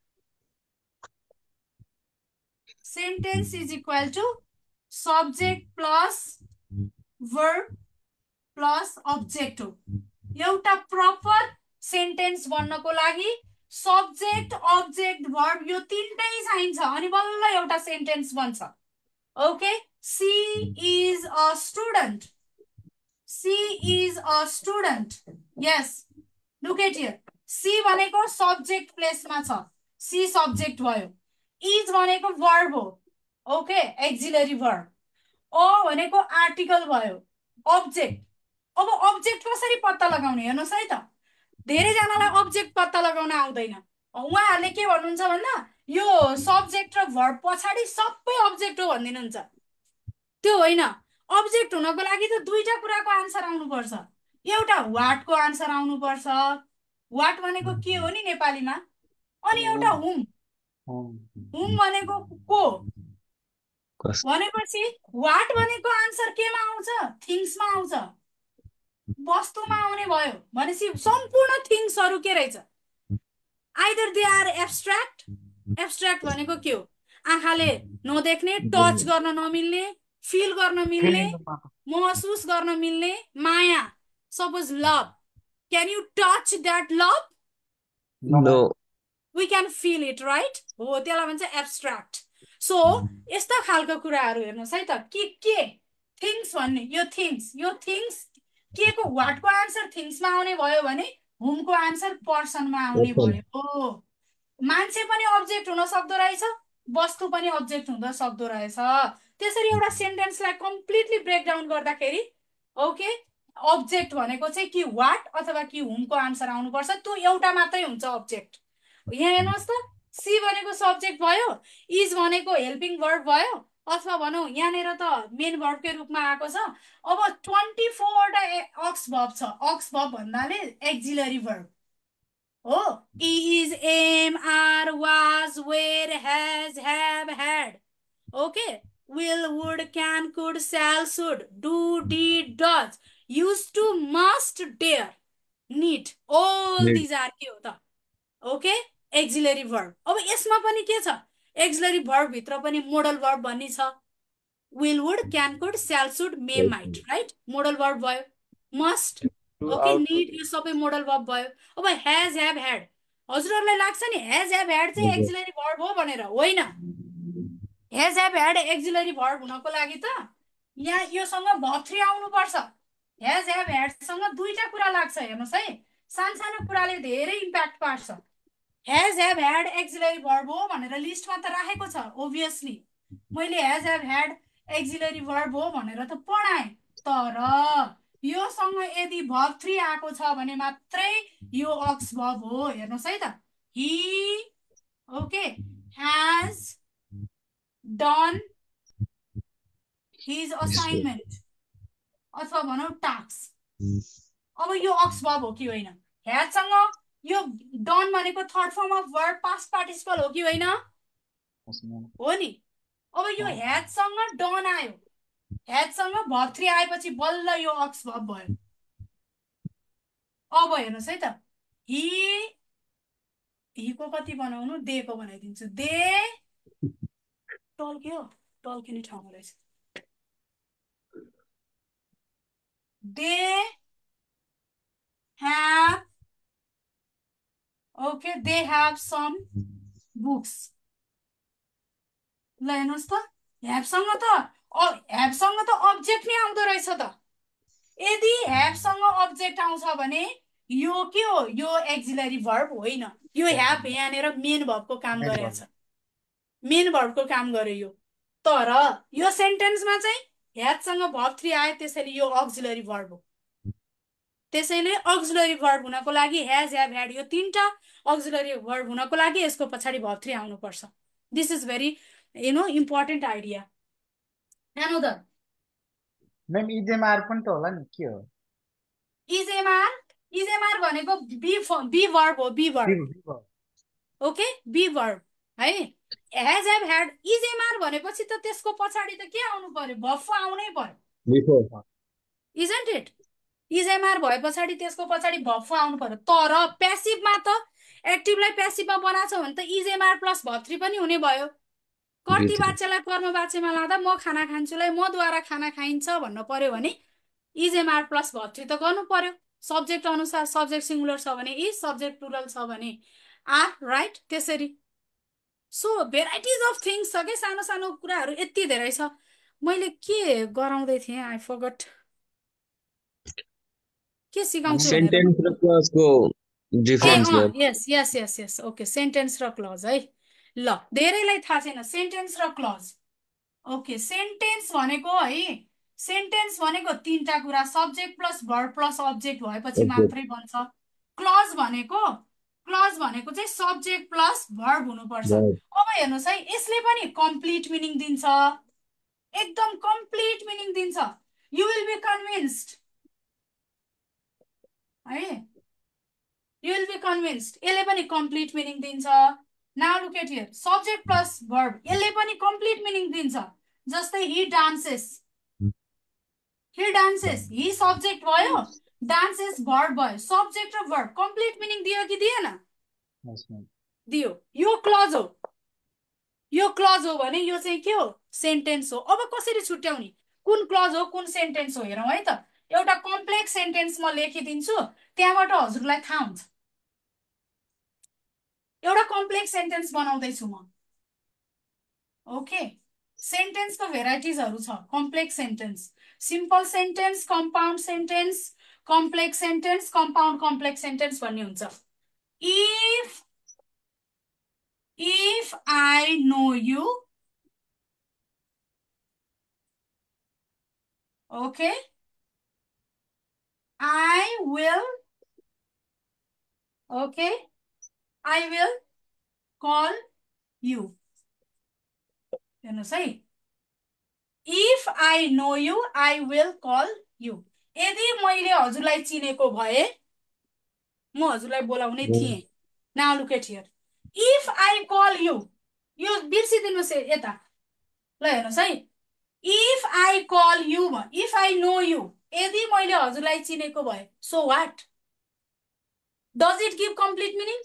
sentence is equal to subject plus verb plus object हो। एउटा प्रपर सेन्टेन्स बन्नको लागि सब्जेक्ट अब्जेक्ट भर्ब यो तीनटै चाहिन्छ, अनि बल्ल एउटा सेन्टेन्स बन्छ। Okay, she is a student. She is a student. Yes. Look at here. C भनेको subject place मा छ। C subject भयो। Is भनेको verb हो। Okay, auxiliary verb. भनेको आर्टिकल भयो, अब्जेक्ट। अब अब्जेक्ट कसरी पत्ता लगाउने हेर्नुहोस् है त, धेरैजनालाई अब्जेक्ट पत्ता लगाउन आउँदैन। उहाँहरूले के भन्नुहुन्छ भन्दा यो सब्जेक्ट र भर्ब पछाडि सबै अब्जेक्ट हो भनिदिनुहुन्छ। त्यो होइन, अब्जेक्ट हुनको लागि त दुईटा कुराको आन्सर आउनुपर्छ। एउटा वाटको आन्सर आउनुपर्छ, वाट भनेको के हो नि नेपालीमा, अनि एउटा हुम, हुम भनेको को भनेपछि वाट भनेको आन्सर केमा आउँछ, थिङ्समा आउँछ, वस्तुमा आउने भयो। भनेपछि सम्पूर्ण थिङ्सहरू के रहेछ, either they are abstract. Abstract भनेको के हो, आँखाले नदेख्ने, टच गर्न नमिल्ने, फिल गर्न मिल्ने, महसुस गर्न मिल्ने, माया। Suppose love, can you touch that love? No we can feel it, right? हो, त्यसलाई भन्छ एब्स्ट्र्याक्ट। सो यस्ता खालको कुराहरू हेर्नुहोस् है त, के थिङ्स भन्ने, यो थिङ्स के को वाटको आन्सर थिङ्समा आउने भयो भने हुमको आन्सर पर्सनमा आउने भयो। मान्छे पनि अब्जेक्ट हुन सक्दो रहेछ, वस्तु पनि अब्जेक्ट हुन सक्दो रहेछ। त्यसरी एउटा सेन्टेन्सलाई कम्प्लिटली ब्रेकडाउन गर्दाखेरि ओके, अब्जेक्ट भनेको चाहिँ कि वाट अथवा कि हुमको आन्सर आउनुपर्छ, त्यो एउटा मात्रै हुन्छ अब्जेक्ट। यहाँ हेर्नुहोस् त, सी भनेको सब्जेक्ट भयो, इज भनेको हेल्पिङ वर्ब भयो, अथवा भनौँ यहाँनिर त मेन भर्बकै रूपमा आएको छ। अब 24 वटा अक्स भर्ब छ। अक्स भर्ब भन्नाले एक्जिलरी भर्ब हो, is, am, are, was, were, has, have, had, okay, will, would, can, could, shall, should, do, did, does, used to, must, dare, need, all these are के हो त, ओके, एक्जिलरी भर्ब। अब यसमा पनि के छ, एक्जिलरी भर्ब भित्र पनि मोडल भर्ब भन्ने छ, will, would, can, could, shall, should, may, might, right? Modal verb भयो। मस्ट, ओके, नीड, यो सबै मोडल भर्ब भयो। अब हैज, हैभ, हैड, हजुरहरूलाई लाग्छ नि हैज, हैभ, हैड चाहिँ एक्जिलरी भर्ब हो भनेर, होइन। Has, have, had auxiliary verb हुनको लागि त यहाँ योसँग भर्ब 3 आउनुपर्छ। हैज, हैभ, हैडसँग दुईटा कुरा लाग्छ, हेर्नुहोस् है, सानसानो कुराले धेरै इम्प्याक्ट पार्छ। Has, have, had auxiliary verb हो भनेर लिस्टमा त राखेको छ, ओभियसली मैले has, have, had auxiliary verb हो भनेर त पढाएँ, तर योसँग यदि भर्ब 3 आएको छ भने मात्रै यो अक्स भर्ब हो। हेर्नुहोस् है त, he, okay, has done his assignment अथवा भनौँ टास्क। अब यो अक्स भर्ब हो कि होइन? ह्याजसँग यो डन भनेको third form of verb past participle हो कि होइन? हो नि। अब यो ह्याजसँग डन आयो, ह्याजसँग भर्ब 3 आएपछि बल्ल यो अक्स भर्ब भयो। अब हेर्नुहोस् है त, हीको कति बनाउनु, देको बनाइदिन्छु। दे टल्क्यो, टल्किने ठाउँमा रहेछ। They have, okay, they have some books. ल हेर्नुहोस् त, ह्याभसँग त अब्जेक्ट नै आउँदो रहेछ त। यदि ह्याभसँग अब्जेक्ट आउँछ भने यो के हो, यो एक्जिलरी भर्ब होइन। यो ह्याभ यहाँनिर मेन भर्बको काम गरेछ, मेन भर्बको काम गर्यो यो। तर यो सेन्टेन्समा चाहिँ ह्याजसँग भर्ब 3 आयो, त्यसैले यो अक्जिलरी भर्ब हो। त्यसैले अक्जिलरी भर्ब हुनको लागि हैज, हैभ, हैड, यो तीनटा अक्जिलरी भर्ब हुनको लागि यसको पछाडि भर्ब 3 आउनुपर्छ। This is very important idea. Another ma'am is am are पनि त होला नि, के हो इजेमआर? इजेमआर भनेको बी भर्ब हो, be verb, okay, be verb है। हैज, हैभ, हैड, इजेमआर भनेपछि त त्यसको पछाडि त के आउनु पर्यो, भर्ब आउनै पर्यो, इजन्ट इट? इजेमआर भए पछाडि त्यसको पछाडि भर्ब आउनु पर्यो। तर प्यासिभमा त एक्टिभलाई प्यासिभमा बनाएको छ भने त इजेमआर प्लस भर्ब 3 पनि हुने भयो। कर्ती वाच्यलाई कर्म वाच्यमा लाँदा म खाना खान्छुलाई मद्वारा खाना खाइन्छ भन्नु पर्यो भने इजेमआर प्लस भर्ब 3 त गर्नु पर्यो। सब्जेक्ट अनुसार सब्जेक्ट सिंगुलर छ भने इज, सब्जेक्ट प्लुरल छ भने आर, राइट? त्यसरी सो भेराइटिज अफ थिङ्स छ के, सानो सानो कुराहरू यति धेरै छ। मैले के गराउँदै थिएँ, आई फरगट, के सिकाउँछु भनेर। सेन्टेन्स र क्लजको difference ma'am. Yes yes yes yes, okay, sentence र क्लज है। ल धेरैलाई थाहा छैन सेन्टेन्स र क्लज, ओके सेन्टेन्स भनेको है सेन्टेन्स भनेको तीनटा कुरा subject plus verb plus object भएपछि मात्रै बन्छ क्लज भनेको चाहिँ सब्जेक्ट प्लस भर्ब हुनुपर्छ अब हेर्नुहोस् है यसले पनि कम्प्लिट मिनिङ दिन्छ एकदम कम्प्लिट मिनिङ दिन्छ यु विल बी कन्भिन्स्ड है यु विल बी कन्भिन्स्ड यसले पनि कम्प्लिट मिनिङ दिन्छ now look at here subject plus verb यसले पनि कम्प्लिट मिनिङ दिन्छ जस्तै हि डान्सेस हि सब्जेक्ट भयो डान्सेस भर्ब भयो सब्जेक्ट र भर्ब कम्प्लिट मिनिङ दियो कि दिएन दियो यो क्लज हो भने यो चाहिँ के हो सेन्टेन्स हो अब कसरी छुट्याउने कुन क्लज हो कुन सेन्टेन्स हो हेरौँ है त एउटा कम्प्लेक्स सेन्टेन्स म लेखिदिन्छु त्यहाँबाट हजुरलाई थाहा हुन्छ एउटा कम्प्लेक्स सेन्टेन्स बनाउँदैछु म ओके सेन्टेन्सको भेराइटिजहरू छ complex sentence simple sentence compound sentence complex sentence compound complex sentence भन्ने हुन्छ if I know you okay I will call you हेर्नुहोस् है if I know you I will call you यदि मैले हजुरलाई चिनेको भए म हजुरलाई बोलाउने थिएँ now look at here if I call you यो बिर्सिदिनुहोस् यता ल हेर्नुहोस् है if I call you if I know you यदि मैले हजुरलाई चिनेको भए so what does it give complete meaning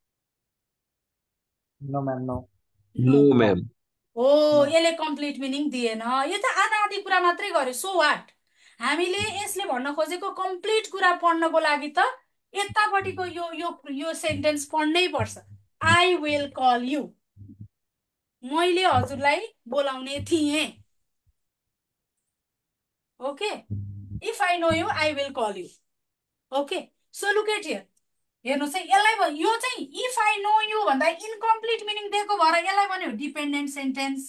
No ma'am, no. No, ma'am. हो यसले कम्प्लिट मिनिङ दिएन यो त आधा आधी कुरा मात्रै गर्यो सो वाट हामीले यसले भन्न खोजेको कम्प्लिट कुरा पढ्नको लागि त यतापट्टिको यो यो यो सेन्टेन्स पढ्नै पर्छ आई विल कल यु मैले हजुरलाई बोलाउने थिएँ okay if I know you I will call you okay so look at here हेर्नुहोस् है यसलाई यो चाहिँ इफ आई नो यु भन्दा इनकम्प्लिट मिनिङ दिएको भएर यसलाई भन्यो डिपेन्डेन्ट सेन्टेन्स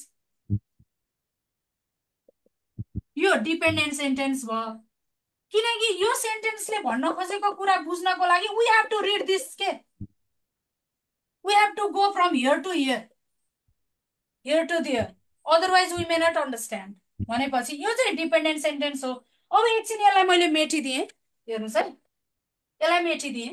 यो डिपेन्डेन्ट सेन्टेन्स भयो किनकि यो सेन्टेन्सले भन्न खोजेको कुरा बुझ्नको लागि we have to read this के we have to go from here to there otherwise we may not understand भनेपछि यो चाहिँ डिपेन्डेन्ट सेन्टेन्स हो अब एकछिन यसलाई मैले मेटिदिएँ हेर्नुहोस् है यसलाई मेटिदिएँ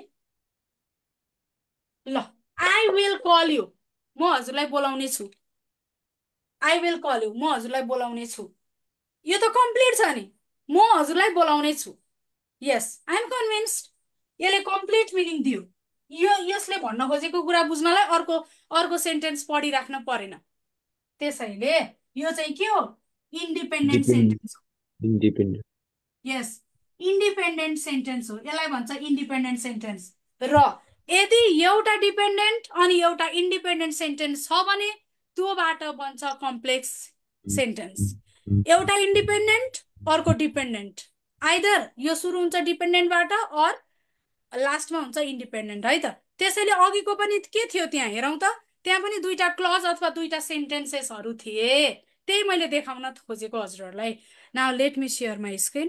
ल आई विल कल यु म हजुरलाई बोलाउने छु आई विल कल यु म हजुरलाई बोलाउने छु यो त कम्प्लिट छ नि म हजुरलाई बोलाउने छु यस आई एम कन्भिन्स्ड यसले कम्प्लिट मिनिङ दियो यसले भन्न खोजेको कुरा बुझ्नलाई अर्को सेन्टेन्स पढिराख्न परेन त्यसैले यो चाहिँ के हो independent sentence Independent. Yes independent sentence हो यसलाई भन्छ इन्डिपेन्डेन्ट सेन्टेन्स र यदि एउटा डिपेन्डेन्ट अनि एउटा इन्डिपेन्डेन्ट सेन्टेन्स छ भने त्योबाट बन्छ कम्प्लेक्स सेन्टेन्स एउटा इन्डिपेन्डेन्ट अर्को डिपेन्डेन्ट आइदर यो सुरु हुन्छ डिपेन्डेन्टबाट अर लास्टमा हुन्छ इन्डिपेन्डेन्ट है त त्यसैले अघिको पनि के थियो त्यहाँ हेरौँ त त्यहाँ पनि दुईटा क्लज अथवा दुईटा सेन्टेन्सेसहरू थिए त्यही मैले देखाउन खोजेको हजुरहरूलाई now let me share my screen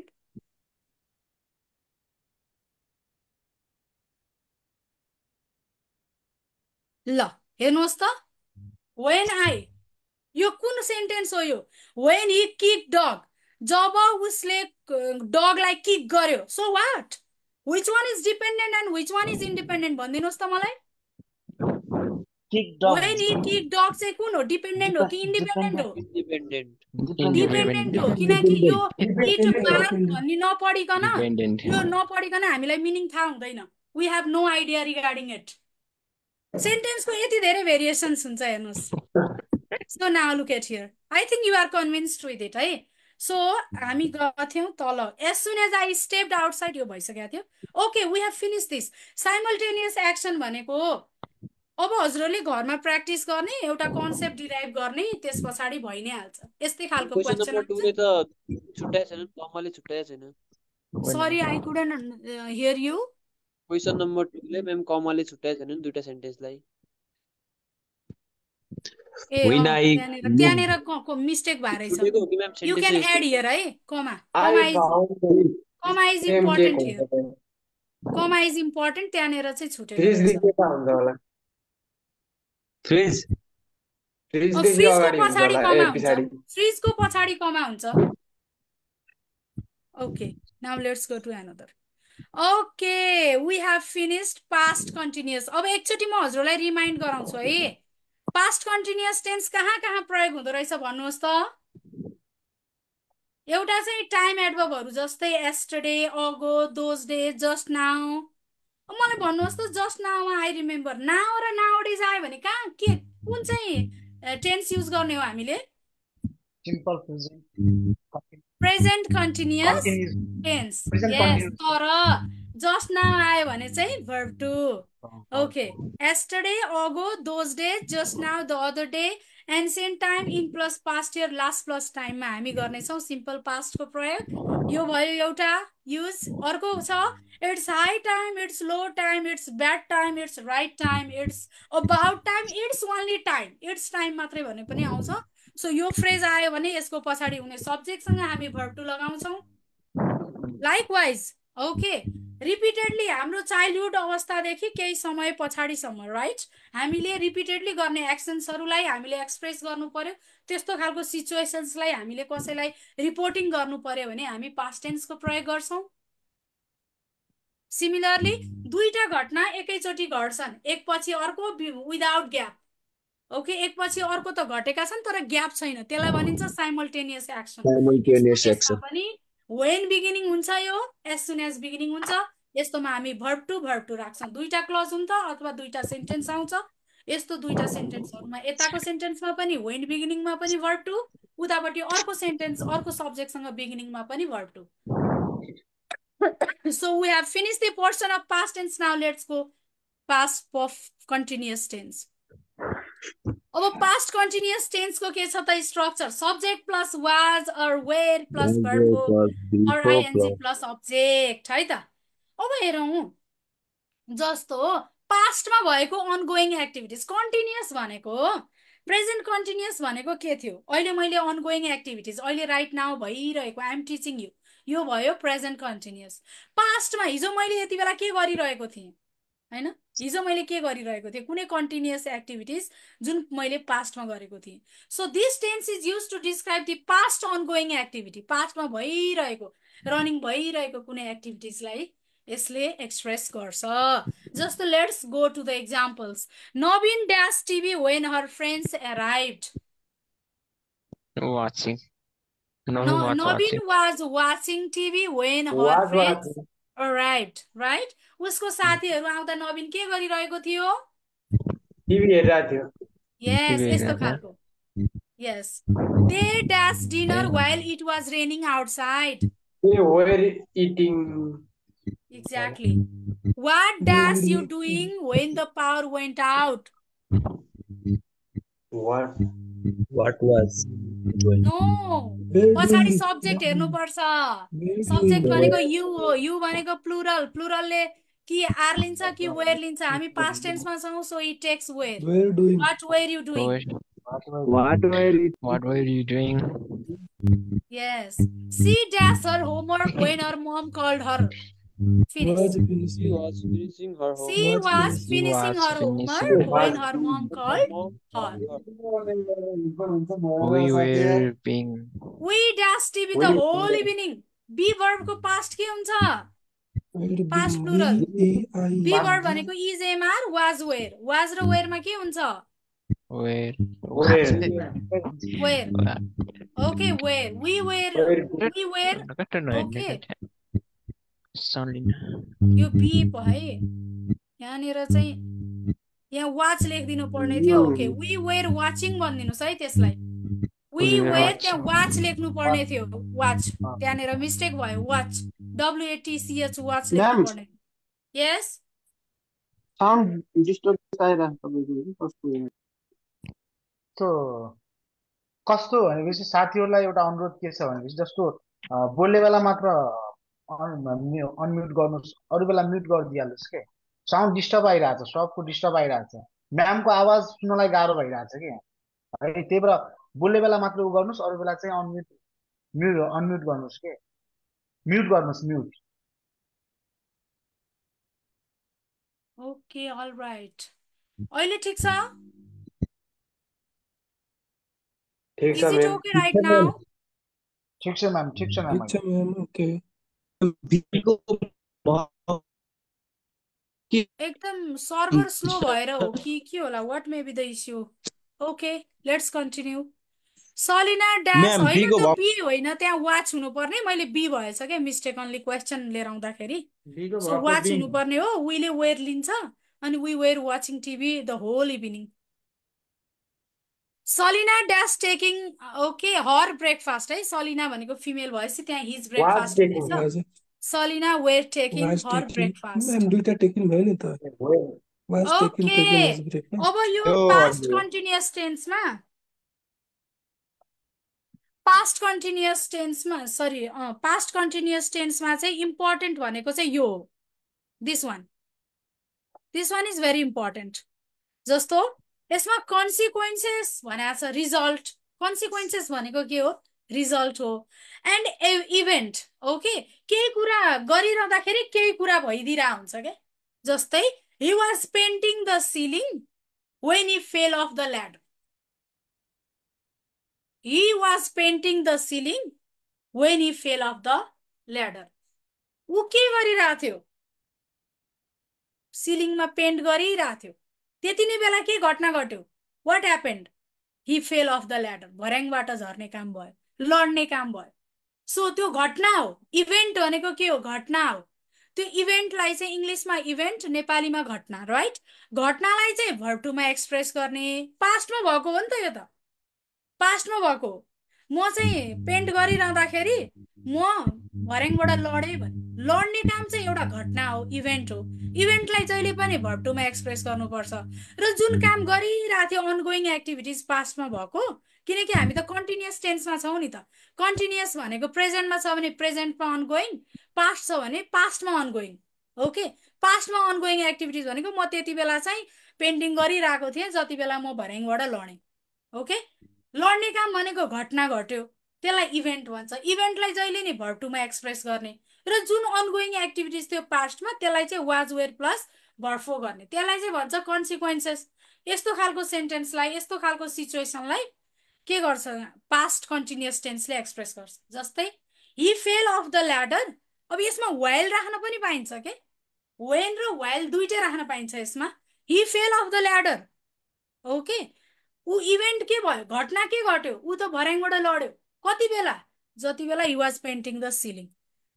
ल हेर्नुहोस् त वेन आई यो कुन सेन्टेन्स हो यो वेन हि किक डग जब उसले डगलाई किक गर्यो so what which one is dependent and which one is independent भनिदिनुहोस् त मलाई वेन हि किक डग चाहिँ कुन हो डिपेन्डेन्ट हो कि इन्डिपेन्डेन्ट हो डिपेन्डेन्ट हो किनकि यो इट बार भन्ने नपढिकन हामीलाई मिनिङ थाहा हुँदैन we have no idea regarding it सेन्टेन्सको यति धेरै भेरिएसन्स हुन्छ हेर्नुहोस् so now look at here I think you are convinced with it है सो हामी गथ्यौँ तल as soon as I stepped outside यो भइसकेको थियो okay we have finish this simultaneous action भनेको अब हजुरहरूले घरमा प्र्याक्टिस गर्ने एउटा कन्सेप्ट डिराइभ गर्ने त्यस पछाडि भइ नै हाल्छ यस्तै खालको question sorry I couldn't hear you question number 2 ले मैम कमाले छुट्याएको छैन नि दुईटा सेन्टेन्सलाई ए When I त्यहाँनिर looked, त्यहाँनिर मिस्टेक भएर रहेछ छुटेको हो कि ma'am you can sentences add here है comma I found it. Comma is same important take here हुन्छ कमा इज इम्पोर्टेन्ट त्यहाँनिर चाहिँ छुटेको फ्रिज रहेछ देखि हुन्छ होला फ्रिज फ्रिजदेखि फ्रिजको अगाडि हुन्छ पछाडि होला कमा ए हुन्छ पछाडि फ्रिजको पछाडि कमा हुन्छ okay now let's go to another okay we have finished past continuous अब एकचोटि म हजुरलाई रिमाइन्ड गराउँछु है पास्ट कन्टिन्युअस टेन्स कहाँ कहाँ प्रयोग हुँदो रहेछ भन्नुहोस् त एउटा चाहिँ टाइम एडभर्बहरू जस्तै yesterday ago those day just now मलाई भन्नुहोस् त जस्ट नाउमा आई रिमेम्बर नाउ र नाउ डेज आयो भने कहाँ के कुन चाहिँ टेन्स युज गर्ने हो हामीले simple present present continuous continuous tense present yes continuous तर जस्ट नाउ आयो भने चाहिँ verb to okay yesterday ago those days just now the other day ancient time in plus past year last plus time मा हामी गर्नेछौँ सिम्पल पास्ट को प्रयोग यो भयो एउटा युज अर्को छ it's high time it's low time it's bad time it's right time it's about time it's only time it's time मात्रै भने पनि आउँछ सो यो फ्रेज आयो भने यसको पछाडि हुने सब्जेक्टसँग हामी verb to लगाउँछौँ लाइकवाइज ओके रिपिटेडली हाम्रो चाइल्डहुड अवस्थादेखि केही समय पछाडिसम्म राइट हामीले रिपिटेडली गर्ने एक्सन्सहरूलाई हामीले एक्सप्रेस गर्नु पर्यो त्यस्तो खालको सिचुएसन्सलाई हामीले कसैलाई रिपोर्टिङ गर्नु पर्यो भने हामी पास्ट टेन्सको प्रयोग गर्छौँ सिमिलरली दुईटा घटना एकैचोटि घट्छन् एकपछि अर्को विदाउट ग्याप ओके एकपछि अर्को त घटेका छन् तर ग्याप छैन त्यसलाई भनिन्छ साइमल्टेनियस एक्सन साइमल्टेनियस यसमा एक्सन पनि when बिगिनिङ हुन्छ यो as soon as बिगिनिङ हुन्छ यस्तोमा हामी verb to राख्छौँ दुईटा क्लज हुन्छ अथवा दुईटा सेन्टेन्स आउँछ यस्तो दुईटा सेन्टेन्सहरुमा यताको सेन्टेन्समा पनि when बिगिनिङमा पनि verb to उतापट्टि अर्को सेन्टेन्स अर्को सब्जेक्टसँग बिगिनिङमा पनि verb to so we have finished the portion of past tense now let's go past of continuous tense अब पास्ट कन्टिन्युअस टेन्स को के छ त स्ट्रक्चर सब्जेक्ट प्लस वाज और वेयर प्लस verb और आइएनजी प्लस अब्जेक्ट है त अब हेरौँ जस्तो पास्टमा भएको अनगोइङ एक्टिभिटिज कन्टिन्युअस भनेको प्रेजेन्ट कन्टिन्युअस भनेको के थियो अहिले मैले अनगोइङ एक्टिभिटिज अहिले राइट नाउ भइरहेको आइ एम टिचिङ यु यो भयो प्रेजेन्ट कन्टिन्युअस पास्टमा हिजो मैले यति बेला के गरिरहेको थिएँ हैन हिजो मैले के गरिरहेको थिएँ कुनै कन्टिन्युअस एक्टिभिटिज जुन मैले पास्टमा गरेको थिएँ so this tense is use to describe the past ongoing activity पास्टमा भइरहेको रनिङ भइरहेको कुनै एक्टिभिटिजलाई यसले एक्सप्रेस गर्छ जस्तो let's go to the examples Naveen dash TV when her friends arrived watching Naveen was watching TV when her friends arrived right उसको साथीहरु आउँदा नवीन के गरिरहेको थियो टिभी हेरिरहेको थियो यस यस्तो खालको yes they dash dinner while it was raining outside they were eating exactly what dash you doing when the power went out what was no पछाडी सब्जेक्ट हेर्नु पर्छ सब्जेक्ट भनेको यु हो यु भनेको प्लुरल प्लुरलले कि आर लिन्छ कि वेयर लिन्छ हामी पास्ट टेन्समा छौं so it takes were what were you doing what were you doing yes she dashed her homework when her mom called her finish she was finishing her she was finishing her homework when her mom called her we were being we dashed TV the whole evening be verb को past के हुन्छ past plural be verb भनेको is mr was were मा के हुन्छ where okay where we were okay यो बी है यहाँनिर चाहिँ यहाँ वाच लेखिदिनु पर्ने थियो ओके वी वेयर वाचिङ भनिदिनुस् है त्यसलाई वी वेयर त्यहाँ वाच लेख्नु पर्ने थियो वाच त्यहाँनिर मिस्टेक भयो वाच WATCH वाच लेख्नु पर्ने यस साउन्ड डिस्टर्ब आइरहेको तपाईँको कस्तो कस्तो भनेपछि साथीहरूलाई एउटा अनुरोध के छ भनेपछि जस्तो बोल्ने बेला मात्र अनम्युट गर्नुहोस् अरू बेला म्युट गरिदिइहाल्नुहोस् के साउन्ड डिस्टर्ब आइरहेछ सबको डिस्टर्ब आइरहेछ म्यामको आवाज सुन्नलाई गाह्रो भइरहेछ के है त्यही भएर बोल्ने बेला मात्र उ गर्नुहोस् अरू बेला चाहिँ अनम्युट गर्नुहोस् के म्युट गर्नुहोस् म्युट ओके अल राइट अहिले ठिक छ ठिक छ is it ma'am okay right now ठिक छ म्याम ठिक छ म्याम ठिक छ म्याम ओके एकदम सर्भर स्लो भएर हो कि के होला what may be the issue okay let's continue Salina dash ma'am होइन बीको त्यो भयो बी होइन त्यहाँ वाच हुनुपर्ने मैले बी भएछ क्या मिस्टेकनली क्वेसन लिएर आउँदाखेरि बीको सो भएको वाच बिङ हुनुपर्ने हो उहिले वेयर लिन्छ अनि we were watching TV the whole evening Salina dash taking okay her breakfast है सलिना भनेको फिमेल भएपछि त्यहाँ हिज वाज ब्रेकफास्ट टेकिङ हुनेछ Salina were taking was her taking breakfast ma'am दुईटा टेकिङ भयो नि त was taking okay taking as breakfast अब यो त्यो पास्ट कन्टिन्युअस टेन्समा पास्ट कन्टिन्युअस टेन्समा चाहिँ इम्पोर्टेन्ट भनेको चाहिँ यो हो this one is very important जस्तो यसमा कन्सिक्वेन्सेस भनेको छ रिजल्ट कन्सिक्वेन्सेस भनेको के हो रिजल्ट हो एन्ड इभेन्ट ओके केही कुरा गरिरहँदाखेरि केही कुरा भइदिरहेको हुन्छ क्या जस्तै he was painting the ceiling when he fell off the ladder. He was painting the ceiling when he fell off the ladder. ऊ के गरिरहेको थियो सिलिङमा पेन्ट गरिरहेको थियो त्यति नै बेला के घटना घट्यो what happened he fell off the ladder भर्याङबाट झर्ने काम भयो लड्ने काम भयो सो त्यो घटना हो इभेन्ट भनेको के हो घटना हो त्यो इभेन्टलाई चाहिँ इङ्ग्लिसमा इभेन्ट नेपालीमा घटना राइट घटनालाई चाहिँ भर्ब टुमा एक्सप्रेस गर्ने पास्टमा भएको हो नि त यो त पास्टमा भएको म चाहिँ पेन्ट गरिरहँदाखेरि म भर्याङबाट लडेँ भने लड्ने काम चाहिँ एउटा घटना हो इभेन्ट हो इभेन्टलाई जहिले पनि भर्ब टुमा एक्सप्रेस गर्नुपर्छ र जुन काम गरिरहेको थियो अनगोइङ एक्टिभिटिज पास्टमा भएको किनकि हामी त कन्टिन्युअस टेन्समा छौँ नि त कन्टिन्युअस भनेको प्रेजेन्टमा छ भने प्रेजेन्टमा अनगोइङ पास्ट छ भने पास्टमा अनगोइङ ओके पास्टमा अनगोइङ एक्टिभिटिज भनेको म त्यति बेला चाहिँ पेन्टिङ गरिरहेको थिएँ जति बेला म भर्याङबाट लडेँ ओके लड्ने काम भनेको घटना घट्यो त्यसलाई इभेन्ट भन्छ इभेन्टलाई जहिले नि भर्ब टुमा एक्सप्रेस गर्ने र जुन अनगोइङ एक्टिभिटिज थियो पास्टमा त्यसलाई चाहिँ was were plus verb four गर्ने त्यसलाई चाहिँ भन्छ कन्सिक्वेन्सेस यस्तो खालको सेन्टेन्सलाई यस्तो खालको सिचुएसनलाई के गर्छ पास्ट कन्टिन्युअस टेन्सले एक्सप्रेस गर्छ जस्तै he fell off the ladder अब यसमा वाइल राख्न पनि पाइन्छ के वेन र वाइल दुइटै राख्न पाइन्छ यसमा he fell off the ladder okay ऊ इभेन्ट के भयो घटना के घट्यो ऊ त भर्याङबाट लड्यो कति बेला जति बेला he was painting the ceiling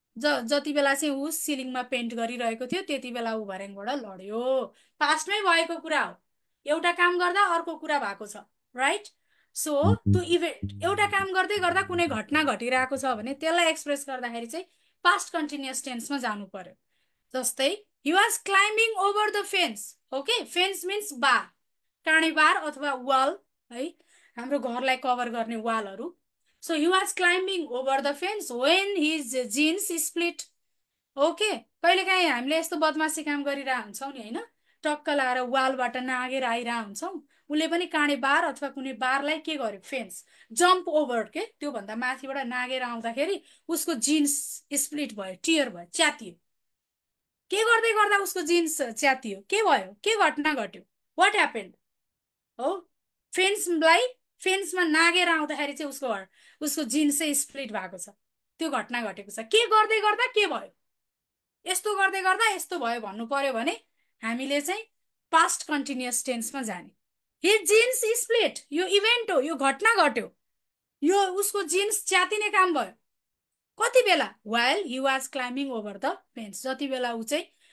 जति बेला चाहिँ ऊ सिलिङमा पेन्ट गरिरहेको थियो त्यति बेला ऊ भर्याङबाट लड्यो पास्टमै भएको कुरा हो एउटा काम गर्दा अर्को कुरा भएको छ राइट सो त्यो इभेन्ट एउटा काम गर्दै गर्दा कुनै घटना घटिरहेको छ भने त्यसलाई एक्सप्रेस गर्दाखेरि चाहिँ पास्ट कन्टिन्युअस टेन्समा जानु पर्यो जस्तै he was climbing over the fence okay fence means बार काँडे बार अथवा वाल है हाम्रो घरलाई कभर गर्ने वालहरू so he was climbing over the fence when his jeans split okay कहिलेकाहीँ हामीले यस्तो बदमासी काम गरिरहेको हुन्छौँ नि होइन टक्क लाएर वालबाट नागेर आइरहेको हुन्छौँ उसले पनि काँडे बार अथवा कुनै बारलाई के गर्यो फेन्स जम्प ओभर के त्योभन्दा माथिबाट नागेर आउँदाखेरि उसको जिन्स स्प्लिट भयो टियर भयो च्यातियो के गर्दै गर्दा उसको जिन्स च्यातियो के भयो के घटना घट्यो वाट ह्यापेन्ड हो फेन्समा नागेर आउँदाखेरि चाहिँ उसको जिन्स चाहिँ स्प्लिट भएको छ त्यो घटना घटेको छ के गर्दै गर्दा के भयो यस्तो गर्दै गर्दा यस्तो भयो भन्नु पर्यो भने हामीले चाहिँ पास्ट कन्टिन्युअस टेन्समा जाने हिज जिन्स स्प्लिट यो इभेन्ट हो यो घटना घट्यो यो उसको जिन्स च्यातिने काम भयो कति बेला while he was climbing over the fence जति बेला ऊ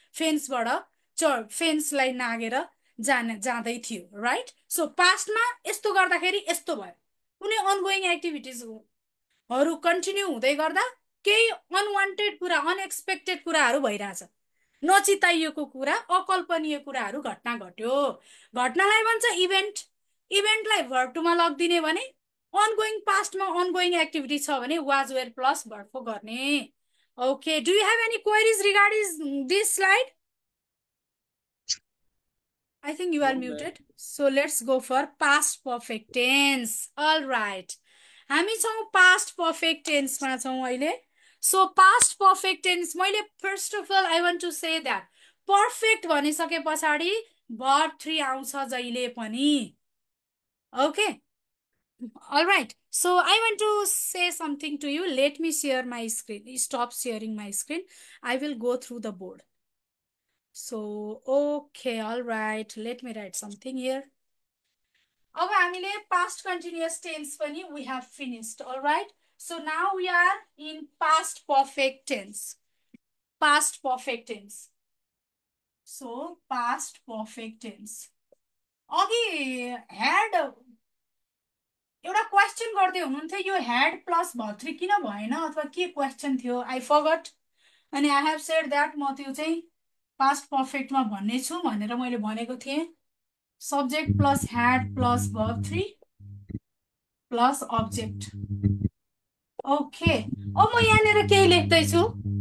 चाहिँ फेन्सलाई नागेर जाँदै थियो राइट सो पास्टमा यस्तो गर्दाखेरि यस्तो भयो कुनै अनगोइङ एक्टिभिटिजहरू कन्टिन्यू हुँदै गर्दा केही अनवान्टेड कुरा अनएक्सपेक्टेड कुराहरू भइरहेछ नचिताइएको कुरा अकल्पनीय कुराहरू घटना घट्यो घटनालाई भन्छ इभेन्ट इभेन्टलाई भर्ब टुमा लगिदिने भने अनगोइङ पास्टमा अनगोइङ एक्टिभिटी छ भने was were plus verb four गर्ने okay do you have any queries regarding this slide I think you are muted. So let's go for past perfect tense. All right. हामी छौँ past perfect tense मा छौँ अहिले. So past perfect tense मैले first of all I want to say that perfect भनिसके पछाडि verb 3 आउँछ जहिले पनि. Okay. All right. So I want to say something to you. Let me share my screen. Stop sharing my screen. I will go through the board. So, okay, all right. Let me write something here. अब हामीले past continuous tense पनि we have finished. All right. So now we are in past perfect tense. Past perfect tense. So past perfect tense. अघि had एउटा क्वेशन गर्दै हुनुहुन्थ्यो यो had plus verb 3 किन भएन अथवा के क्वेशन थियो I forgot अनि I have said that म त्यो चाहिँ past perfect मा भन्ने छु भनेर मैले भनेको थिएँ subject plus had plus verb 3 plus object. Okay. अब म यहाँनिर केही लेख्दै छु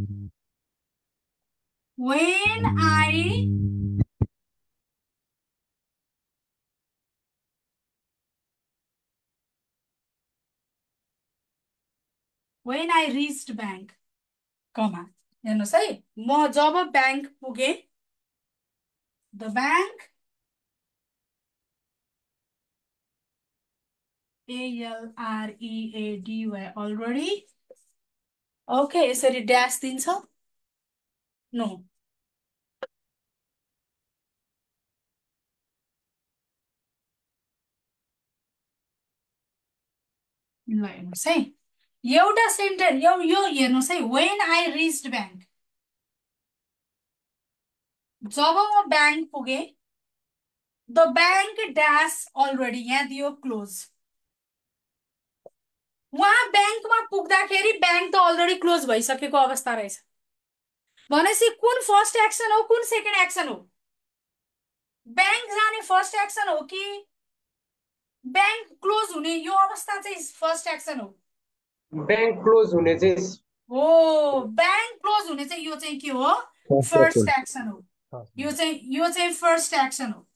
when I reached bank कमा हेर्नुस् है म जब बैंक पुगे the bank ALREADY already okay यसरी ड्यास दिन्छ नो ल हेर्नुस् है एउटा सेन्टेन्स यो हेर्नुस् है when I reached bank जब म बैंक पुगे the bank dash already यहाँ दियो क्लोज वहाँ बैंकमा पुग्दाखेरि बैंक त अलरेडी क्लोज भइसकेको अवस्था रहेछ भनेपछि कुन फर्स्ट एक्सन हो कुन सेकेन्ड एक्सन हो बैंक जाने फर्स्ट एक्सन हो कि बैंक क्लोज हुने यो अवस्था चाहिँ फर्स्ट एक्सन हो बैंक क्लोज हुने चाहिँ हो बैंक क्लोज हुने चाहिँ यो चाहिँ के हो फर्स्ट एक्सन हो यो चाहिँ फर्स्ट एक्सन हो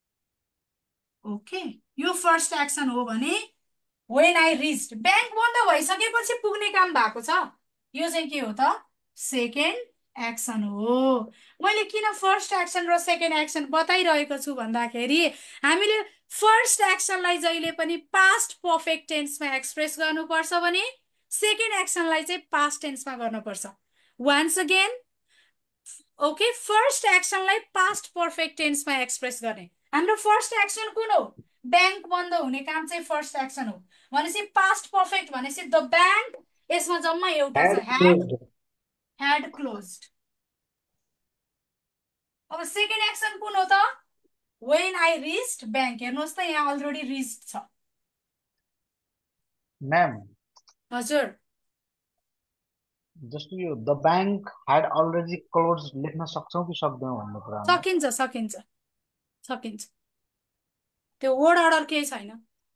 ओके यो फर्स्ट एक्सन हो भने when I reached बैंक बन्द भइसकेपछि पुग्ने काम भएको छ यो चाहिँ के हो त सेकेन्ड एक्सन हो मैले किन फर्स्ट एक्सन र सेकेन्ड एक्सन बताइरहेको छु भन्दाखेरि हामीले फर्स्ट एक्सनलाई जहिले पनि पास्ट पर्फेक्ट टेन्समा एक्सप्रेस गर्नुपर्छ भने सेकेन्ड एक्सनलाई चाहिँ पास्ट टेन्समा गर्नुपर्छ वन्स अगेन ओके फर्स्ट एक्सनलाई पास्ट पर्फेक्ट टेन्समा एक्सप्रेस गर्ने हाम्रो फर्स्ट एक्सन कुन हो बैंक बन्द हुने काम चाहिँ फर्स्ट एक्सन हो भनेपछि पास्ट पर्फेक्ट भनेपछि द बैंक यसमा जम्मा एउटा छ had closed अब सेकेन्ड एक्सन कुन हो त when I reached bank हेर्नुहोस् त यहाँ अलरेडी रिच्ड छ म्याम हजुर जस्तो यो the bank had already close लेख्न सक्छौँ कि सक्दैनौँ भन्ने कुरा सकिन्छ त्यो वर्ड अर्डर केही छैन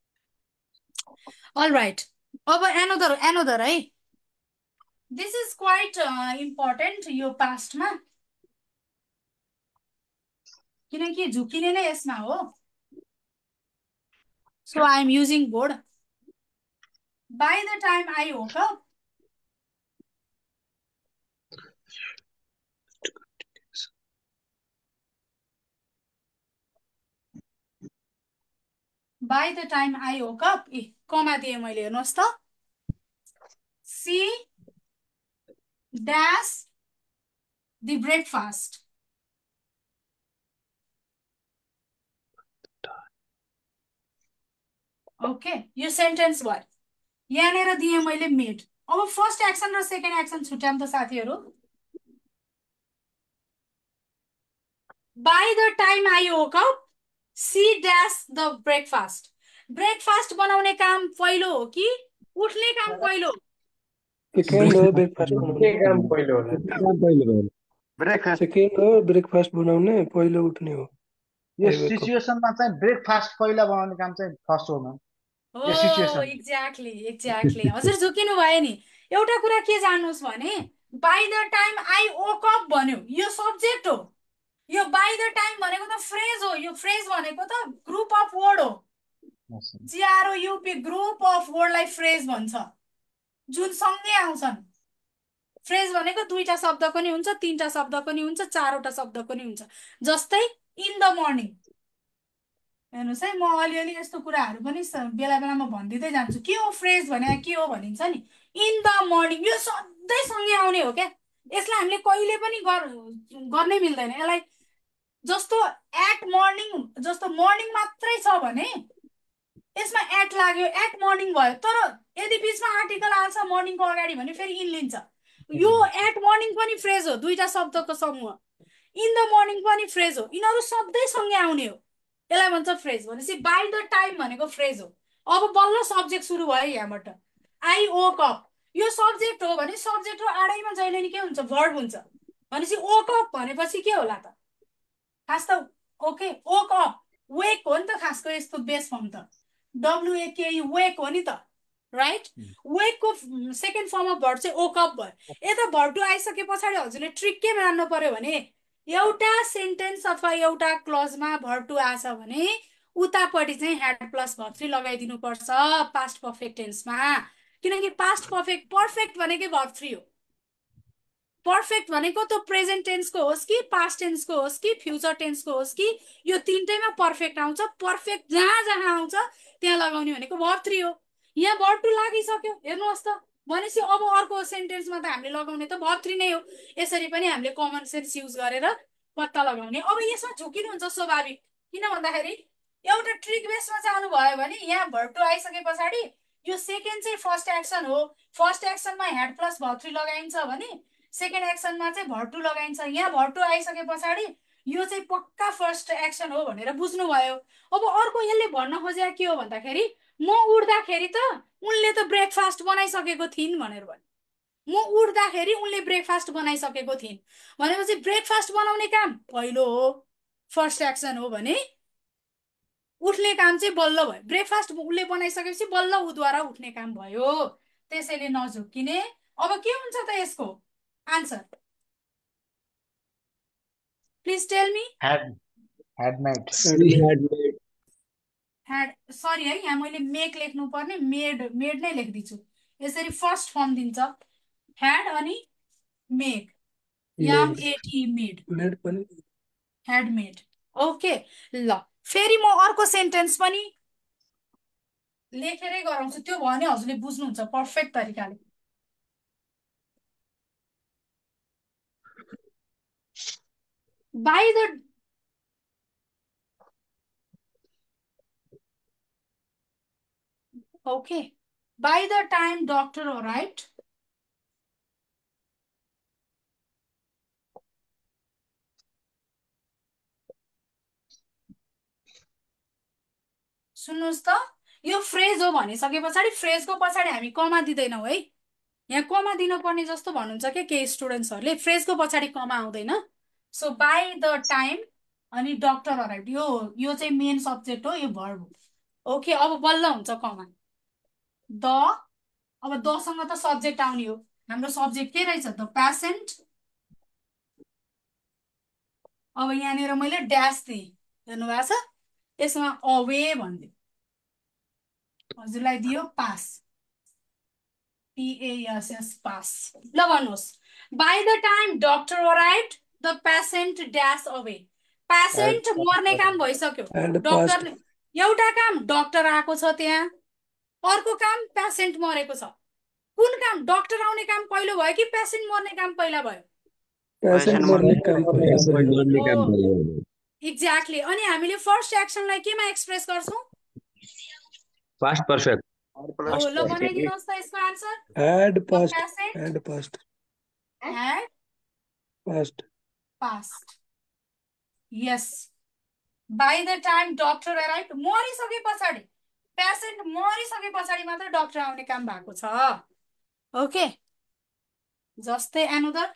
All right. अब another है this is quite important यो past मा किनकि झुकिने नै यसमा हो so I am using board by the time I woke up कमा दिए मैले हेर्नुहोस् त C dash the breakfast okay यो सेन्टेन्स भयो यहाँनिर दिए मैले मेड अब फर्स्ट एक्सन र सेकेन्ड एक्सन छुट्याउँ त साथीहरू by the time I woke up C dash the breakfast breakfast बनाउने काम पहिलो हो कि उठ्ने काम पहिलो ब्रेकफास्ट बनाउने पहिलो उठ्ने हो यो सिचुएसनमा चाहिँ ब्रेकफास्ट पहिला बनाउने काम चाहिँ फर्स्ट हो म्याम एक्ज्याक्टली हजुर झुकिनु भयो नि एउटा कुरा के जान्नुहोस् भने by the time I woke up भन्यो यो सब्जेक्ट हो यो बाई द टाइम भनेको त फ्रेज हो। यो फ्रेज भनेको त ग्रुप अफ वर्ड हो। GROUP ग्रुप अफ वर्डलाई फ्रेज भन्छ, जुन सँगै आउँछन्। फ्रेज भनेको दुईटा शब्दको नि हुन्छ, तीनटा शब्दको नि हुन्छ, चारवटा शब्दको नि हुन्छ। जस्तै इन द मर्निङ, हेर्नुहोस् है, म अलिअलि यस्तो कुराहरू पनि बेला बेलामा भनिदिँदै जान्छु। के हो फ्रेज भने, के हो भनिन्छ नि, इन द मर्निङ। यो सधैँ सँगै आउने हो क्या, यसलाई हामीले कहिले पनि गर्नै मिल्दैन यसलाई। जस्तो एट मर्निङ, जस्तो मर्निङ मात्रै छ भने यसमा एट लाग्यो, एट मर्निङ भयो। तर यदि बिचमा आर्टिकल आल्छ मर्निङको अगाडि भने फेरि इन लिन्छ। यो एट मर्निङ पनि फ्रेज हो, दुईटा शब्दको समूह। इन द मर्निङ पनि फ्रेज हो, यिनीहरू सधैँ सँगै आउने हो, यसलाई भन्छ फ्रेज। भनेपछि बाई द टाइम भनेको फ्रेज हो। अब बल्ल सब्जेक्ट सुरु भयो यहाँबाट, आई वोक अप। यो सब्जेक्ट हो भने सब्जेक्ट र आडैमा जहिले नि के हुन्छ, वर्ब हुन्छ। भनेपछि वोक अप भनेपछि के होला त, खास त ओके वोक अप, वेक हो नि त खासको यस्तो बेस फर्म त, WAKE वेक हो नि त, राइट। वेकको सेकेन्ड फर्म अफ भर्ब चाहिँ वोक अप भयो। यता भर्ब टु आइसके पछाडि हजुरले ट्रिक के मान्नु पर्यो भने, एउटा सेन्टेन्स अथवा एउटा क्लजमा भर्ब टु आछ भने उतापट्टि चाहिँ ह्याड प्लस भर्ब 3 लगाइदिनु पर्छ पास्ट पर्फेक्ट टेन्समा। किनकि पास्ट पर्फेक्ट, पर्फेक्ट भनेकै भर्ब 3 हो। पर्फेक्ट भनेको त प्रेजेन्ट टेन्सको होस् कि पास्ट टेन्सको होस् कि फ्युचर टेन्सको होस् कि, यो तीनटैमा पर्फेक्ट आउँछ। पर्फेक्ट जहाँ जहाँ आउँछ त्यहाँ लगाउने भनेको भर्ब 3 हो। यहाँ भर्ब 2 लागिसक्यो, हेर्नुहोस् त। भनेपछि अब अर्को सेन्टेन्समा त हामीले लगाउने त भर्ब 3 नै हो। यसरी पनि हामीले कमन सेन्स युज गरेर पत्ता लगाउने। अब यसमा झुकिनुहुन्छ स्वाभाविक, किन भन्दाखेरि एउटा ट्रिक बेसमा जानु भयो भने यहाँ भर्ब 2 आइसके पछाडि यो सेकेन्ड चाहिँ फर्स्ट एक्सन हो। फर्स्ट एक्सनमा ह्याड प्लस भर्ब 3 लगाइन्छ भने सेकेन्ड एक्सनमा चाहिँ भर्ब 2 लगाइन्छ। यहाँ भर्ब 2 आइसके पछाडि यो चाहिँ पक्का फर्स्ट एक्सन हो भनेर बुझ्नुभयो। अब अर्को यसले भन्न खोजेको के हो भन्दाखेरि, म उठ्दाखेरि त उनले त ब्रेकफास्ट बनाइसकेको थिइन् भनेर भन्यो। म उठ्दाखेरि उनले ब्रेकफास्ट बनाइसकेको थिइन् भनेपछि ब्रेकफास्ट बनाउने काम पहिलो हो, फर्स्ट एक्सन हो भने उठ्ने काम चाहिँ बल्ल भयो। ब्रेकफास्ट उसले बनाइसकेपछि बल्ल उद्वारा उठ्ने काम भयो। त्यसैले नझुक्किने। अब के हुन्छ त यसको answer, please tell me. had made had, sorry है, यहाँ मैले मेक लेख्नु पर्ने, मेड नै लेखिदिन्छु। यसरी फर्स्ट फर्म दिन्छ ह्याड अनि मेक, MAD मेड, मेड पनि ह्याड मेड। ओके ल, फेरि म अर्को सेन्टेन्स पनि लेखेरै गराउँछु, त्यो भयो भने हजुरले बुझ्नुहुन्छ पर्फेक्ट तरिकाले। By the Okay. By the time doctor arrived, सुन्नुहोस् त, यो फ्रेज हो भनिसके पछाडि फ्रेजको पछाडि हामी कमा दिँदैनौँ है। यहाँ कमा दिनुपर्ने जस्तो भन्नुहुन्छ के केही स्टुडेन्ट्सहरूले, फ्रेजको पछाडि कमा आउँदैन। सो बाई द टाइम अनि डक्टर अराइभ, यो चाहिँ मेन सब्जेक्ट हो, यो भर्ब हो। ओके, अब बल्ल हुन्छ कमा। द, अब दसँग त सब्जेक्ट आउने हो। हाम्रो सब्जेक्ट के रहेछ त, पेसेन्ट। अब यहाँनिर मैले ड्यास दिएँ, हेर्नु भएको छ, यसमा अवे भनिदियो, हजुरलाई दियो पास, PASS पास। ल भन्नुहोस्, by the time doctor arrived the patient dash away. Patient मर्ने काम भइसक्यो, डक्टरले एउटा काम डक्टर आएको छ त्यहाँ, अर्को काम पेसेन्ट मरेको छ। कुन काम, डक्टर आउने काम पहिलो भयो कि पेसेन्ट मर्ने काम पहिला भयो? पेसेन्ट मर्ने काम पहिला। एक्ज्याक्टली। अनि हामीले फर्स्ट एक्सनलाई केमा एक्सप्रेस गर्छौँ? Past perfect. ल बनाइदिनुहोस् त यसको answer. Had passed, patient had passed, had passed, passed. Yes, by the time doctor arrive, मरिसके पछाडि, पेसेन्ट मरिसके पछाडि मात्र डक्टर आउने काम भएको छ। ओके, जस्तै another,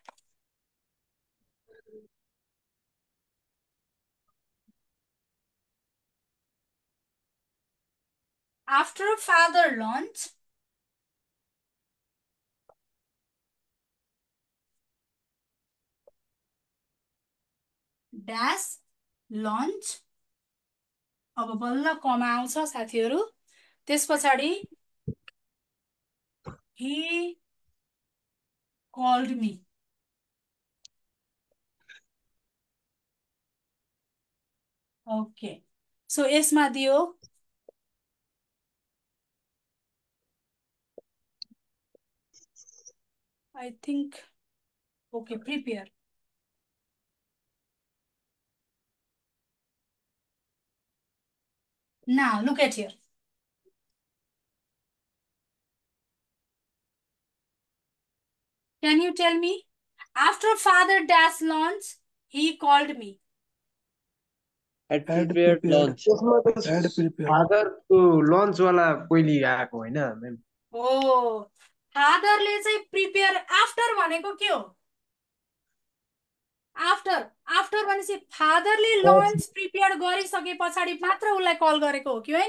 after father lunch, dash lunch अब बल्ल कमा आउँछ साथीहरु त्यस पछाडी he called me okay so यसमा दियो I think okay prepare now look at here can you tell me after father dash lunch he called me Had Had prepared prepared. lunch. त्यसमा त Had prepared. फादरको लन्च वाला पहिले आएको होइन म्याम ओ फादरले चाहिँ प्रिपेयर आफ्टर भनेको के हो आफ्टर आफ्टर भनेपछि फादरले लन्च प्रिपेयर गरिसके पछाडी मात्र उसलाई कल गरेको हो कि होइन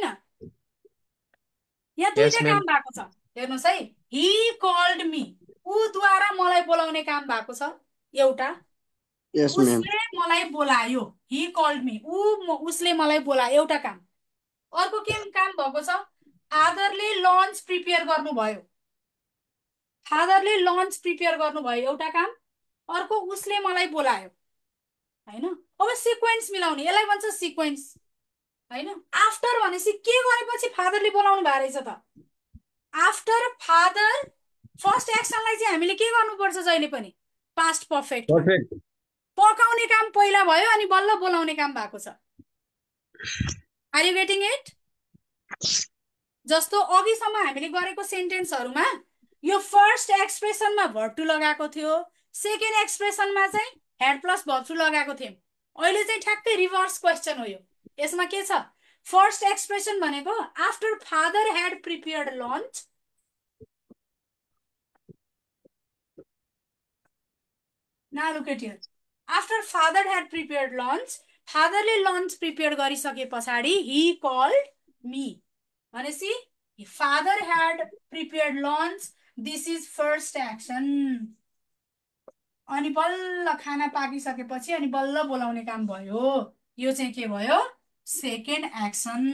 यहाँ दुईटा ma'am. काम भएको छ हेर्नुस् है ही कल्ड मी उद्वारा मलाई बोलाउने काम भएको छ एउटा Yes, ma'am. उसले मलाई बोलायो ही कल्ड मी उसले मलाई बोलायो एउटा काम अर्को के काम भएको छ फादरले लन्च प्रिपेयर गर्नुभयो फादरले लन्च प्रिपेयर गर्नुभयो एउटा काम अर्को उसले मलाई बोलायो हैन अब सिक्वेन्स मिलाउने यसलाई भन्छ सिक्वेन्स हैन आफ्टर भनेपछि के गरेपछि फादरले बोलाउनु भएको रहेछ त आफ्टर फादर फर्स्ट एक्सनलाई चाहिँ हामीले के गर्नुपर्छ जहिले पनि पास्ट पर्फेक्ट Perfect. पकाउने काम पहिला भयो अनि बल्ल बोलाउने काम भएको छ आर यु गेटिङ इट जस्तो अघिसम्म हामीले गरेको सेन्टेन्सहरुमा यो फर्स्ट एक्सप्रेसनमा भर्ब टु लगाएको थियो सेकेन्ड एक्सप्रेसनमा चाहिँ हेड प्लस भर्ब टु लगाएको थियो अहिले चाहिँ ठ्याक्कै रिभर्स क्वेशन हो यो यसमा के छ फर्स्ट एक्सप्रेसन भनेको after father had prepared lunch now look at here after father had prepared lunch फादरले लन्च प्रिपेयर गरिसके पछाडी he called me भनेसी father had prepared lunch this is first action अनि बल्ल खाना पाकिसकेपछि अनि बल्ल बोलाउने काम भयो यो चाहिँ के भयो सेकेन्ड एक्सन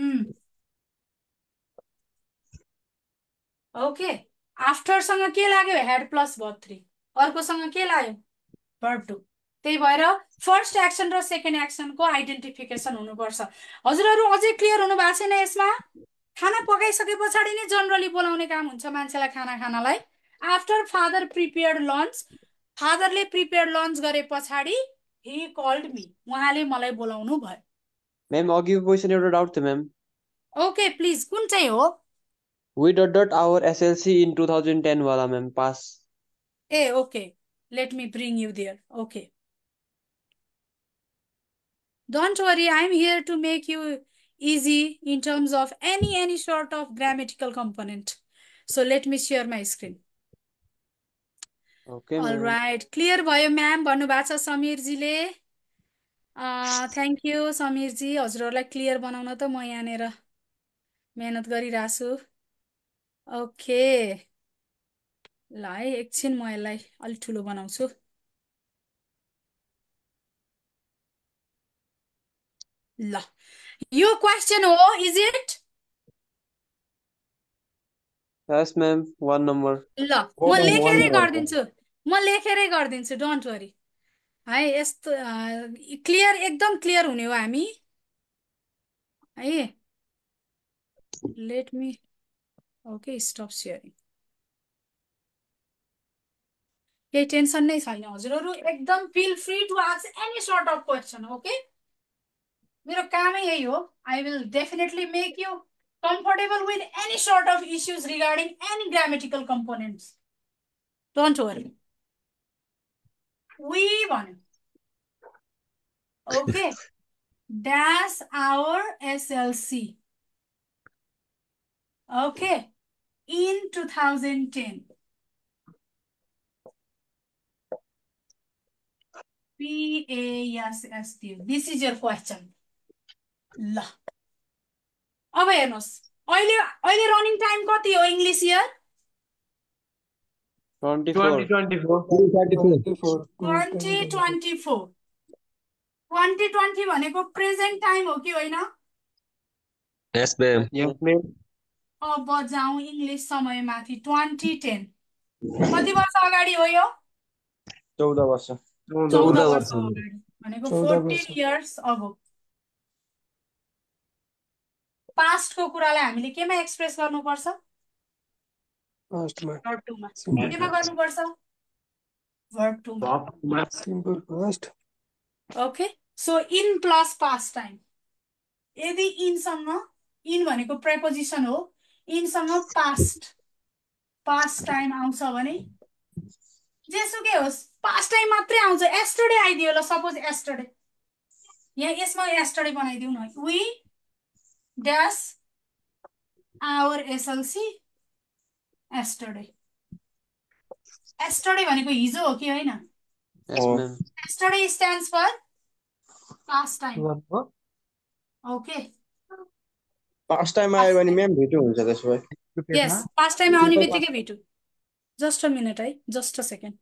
ओके आफ्टर सँग के लाग्यो हेड प्लस भर्ब 3 अर्को सँग के लाग्यो भर्ब 2 त्यही भएर फर्स्ट एक्सन र सेकेन्ड एक्सनको आइडेन्टिफिकेसन हुनुपर्छ हजुरहरु अझै क्लियर हुनु भएको छैन यसमा खाना पकाइसके पछाडी नै जनरली बोलाउने काम हुन्छ मान्छेलाई खाना खानलाई आफ्टर फादर प्रिपेयर्ड लन्च फादरले प्रिपेयर्ड लन्च गरे पछाडी ही कल्ड मी उहाँले मलाई बोलाउनु भयो Ma'am, अघिको क्वेसन एउटा डाउट थियो म्याम ओके प्लिज कुन चाहिँ हो We dot our SLC in 2010 वाला मैम पास ए okay let me bring you there okay don't worry I'm here to make you easy in terms of any sort of grammatical component so let me share my screen Okay all ma'am. right clear भयो म्याम भन्नु भएको छ समीर जीले थ्यांक यू समीर जी हजुरहरुलाई क्लियर बनाउन त म यहाँनेर मेहनत गरिराछु ओके ल है एकछिन म यसलाई अलि ठुलो बनाउँछु ल यो क्वेशन हो is it Yes ma'am, 1 number. ल म लेखेरै गरिदिन्छु डोन्ट वरी है यस्तो क्लियर एकदम क्लियर हुने हो हामी है let me okay stop sharing केही टेन्सन नै छैन हजुरहरु एकदम feel free to ask any sort of question okay मेरो कामै यही हो I will definitely make you comfortable with any sort of issues regarding any grammatical components don't worry we want okay dash our SLC okay in 2010 PASST this is your question ल अब हेर्नुस् अहिले रनिङ टाइम कति हो इंग्लिश इयर 24. 2024 2024 2020 भनेको प्रेजेन्ट टाइम हो कि होइन? Yes, ma'am. Yes, ma'am. अब जाउँ इङ्ग्लिस समयमाथि 2010 कति वर्ष अगाडि हो यो? 14 वर्ष 14 वर्ष अगाडि भनेको 14 इयर्स अब। पास्टको कुरालाई हामीले केमा एक्सप्रेस गर्नुपर्छ? पास्टमा भर्ब टुमा। सिम्पल केमा गर्नुपर्छ? भर्ब टुमा। Simple past. Okay, so in plus past time. यदि इनसँग, इन भनेको प्रेपोजिसन हो, इनसँग पास्ट टाइम आउँछ भने जेसुकै होस् पास्ट टाइम मात्रै आउँछ। एस्टरडे आइदियो ल, सपोज एस्टरडे, यहाँ यसमा एस्टरडे बनाइदिउँ न। We dash our SLC yesterday. Yesterday भनेको हिजो हो कि होइन? Yes, ma'am. Yesterday stands for past time. Okay, past time आयो भने म्याम भेटु हुन्छ त्यसो भए। यस, पास्ट टाइम आउने बित्तिकै भेटु। जस्ट अ मिनट है, just a second.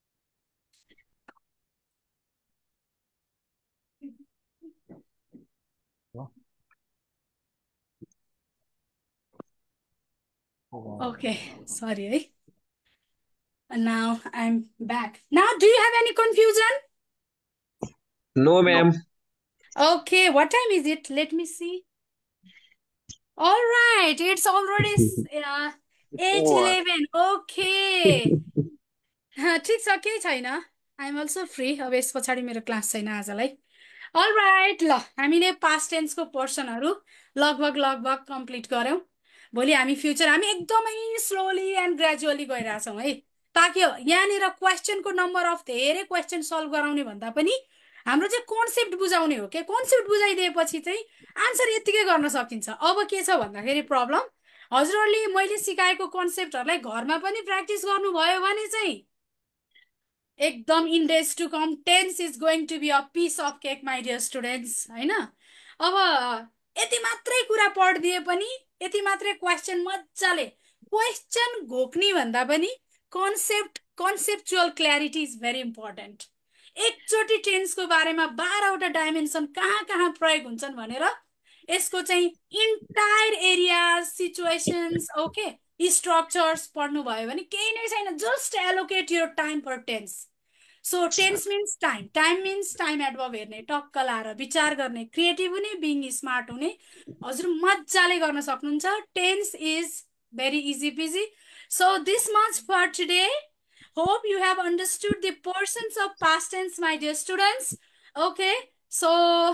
Okay, sorry. Now I'm back. Now, do you have any confusion? No, ma'am. Okay, what time is it? Let me see. All right, it's already 8:11. Okay. ठिक छ, केही छैन। I'm also free. अब यस पछाडि मेरो क्लास छैन आजलाई। All right, ल हामीले पास्ट टेन्सको पोर्सनहरू लगभग कम्प्लिट गऱ्यौँ। भोलि हामी फ्युचर हामी एकदमै स्लोली एन्ड ग्रेजुअली गइरहेछौँ है, ताकि यहाँनिर क्वेसनको नम्बर अफ धेरै क्वेसन सल्भ गराउने भन्दा पनि हाम्रो चाहिँ कन्सेप्ट बुझाउने हो। के कन्सेप्ट बुझाइदिएपछि चाहिँ आन्सर यत्तिकै गर्न सकिन्छ। अब के छ भन्दाखेरि प्रब्लम, हजुरहरूले मैले सिकाएको कन्सेप्टहरूलाई घरमा पनि प्र्याक्टिस गर्नुभयो भने चाहिँ एकदम in days to come tense is going to be a piece of cake my dear students, होइन? अब यति मात्रै कुरा पढिदिए पनि, यति मात्रै क्वेसन मजाले, क्वेसन घोक्ने भन्दा पनि conceptual clarity is very important. एकचोटि टेन्सको बारेमा 12वटा डाइमेन्सन कहाँ कहाँ प्रयोग हुन्छन् भनेर यसको चाहिँ entire area, situations, okay, structures पढ्नुभयो भने केही नै छैन। Just allocate your time for tense. So tense means time, time means time adverb हेर्ने, टक्क लाएर विचार गर्ने, क्रिएटिभ हुने, बिङ स्मार्ट हुने, हजुर मजाले गर्न सक्नुहुन्छ। Tense is very easy peasy. So this much for today. Hope you have understood the portions of past tense, my dear students. Okay, so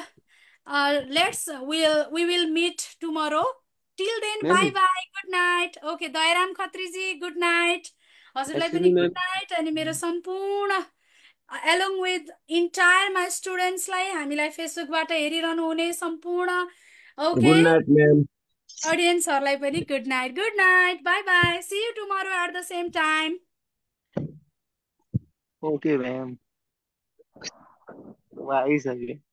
we will meet tomorrow. Till then, bye bye, good night. Okay, Dairam Khatriji, good night. हजुरलाई पनि good night. अनि मेरो सम्पूर्ण along with entire my students लाई, हामीलाई फेसबुकबाट हेरिरहनु हुने सम्पूर्ण Good night, ma'am. अडियन्सहरूलाई पनि good night, good night, bye bye. See you tomorrow at the same time. Okay, ma'am. Why is it?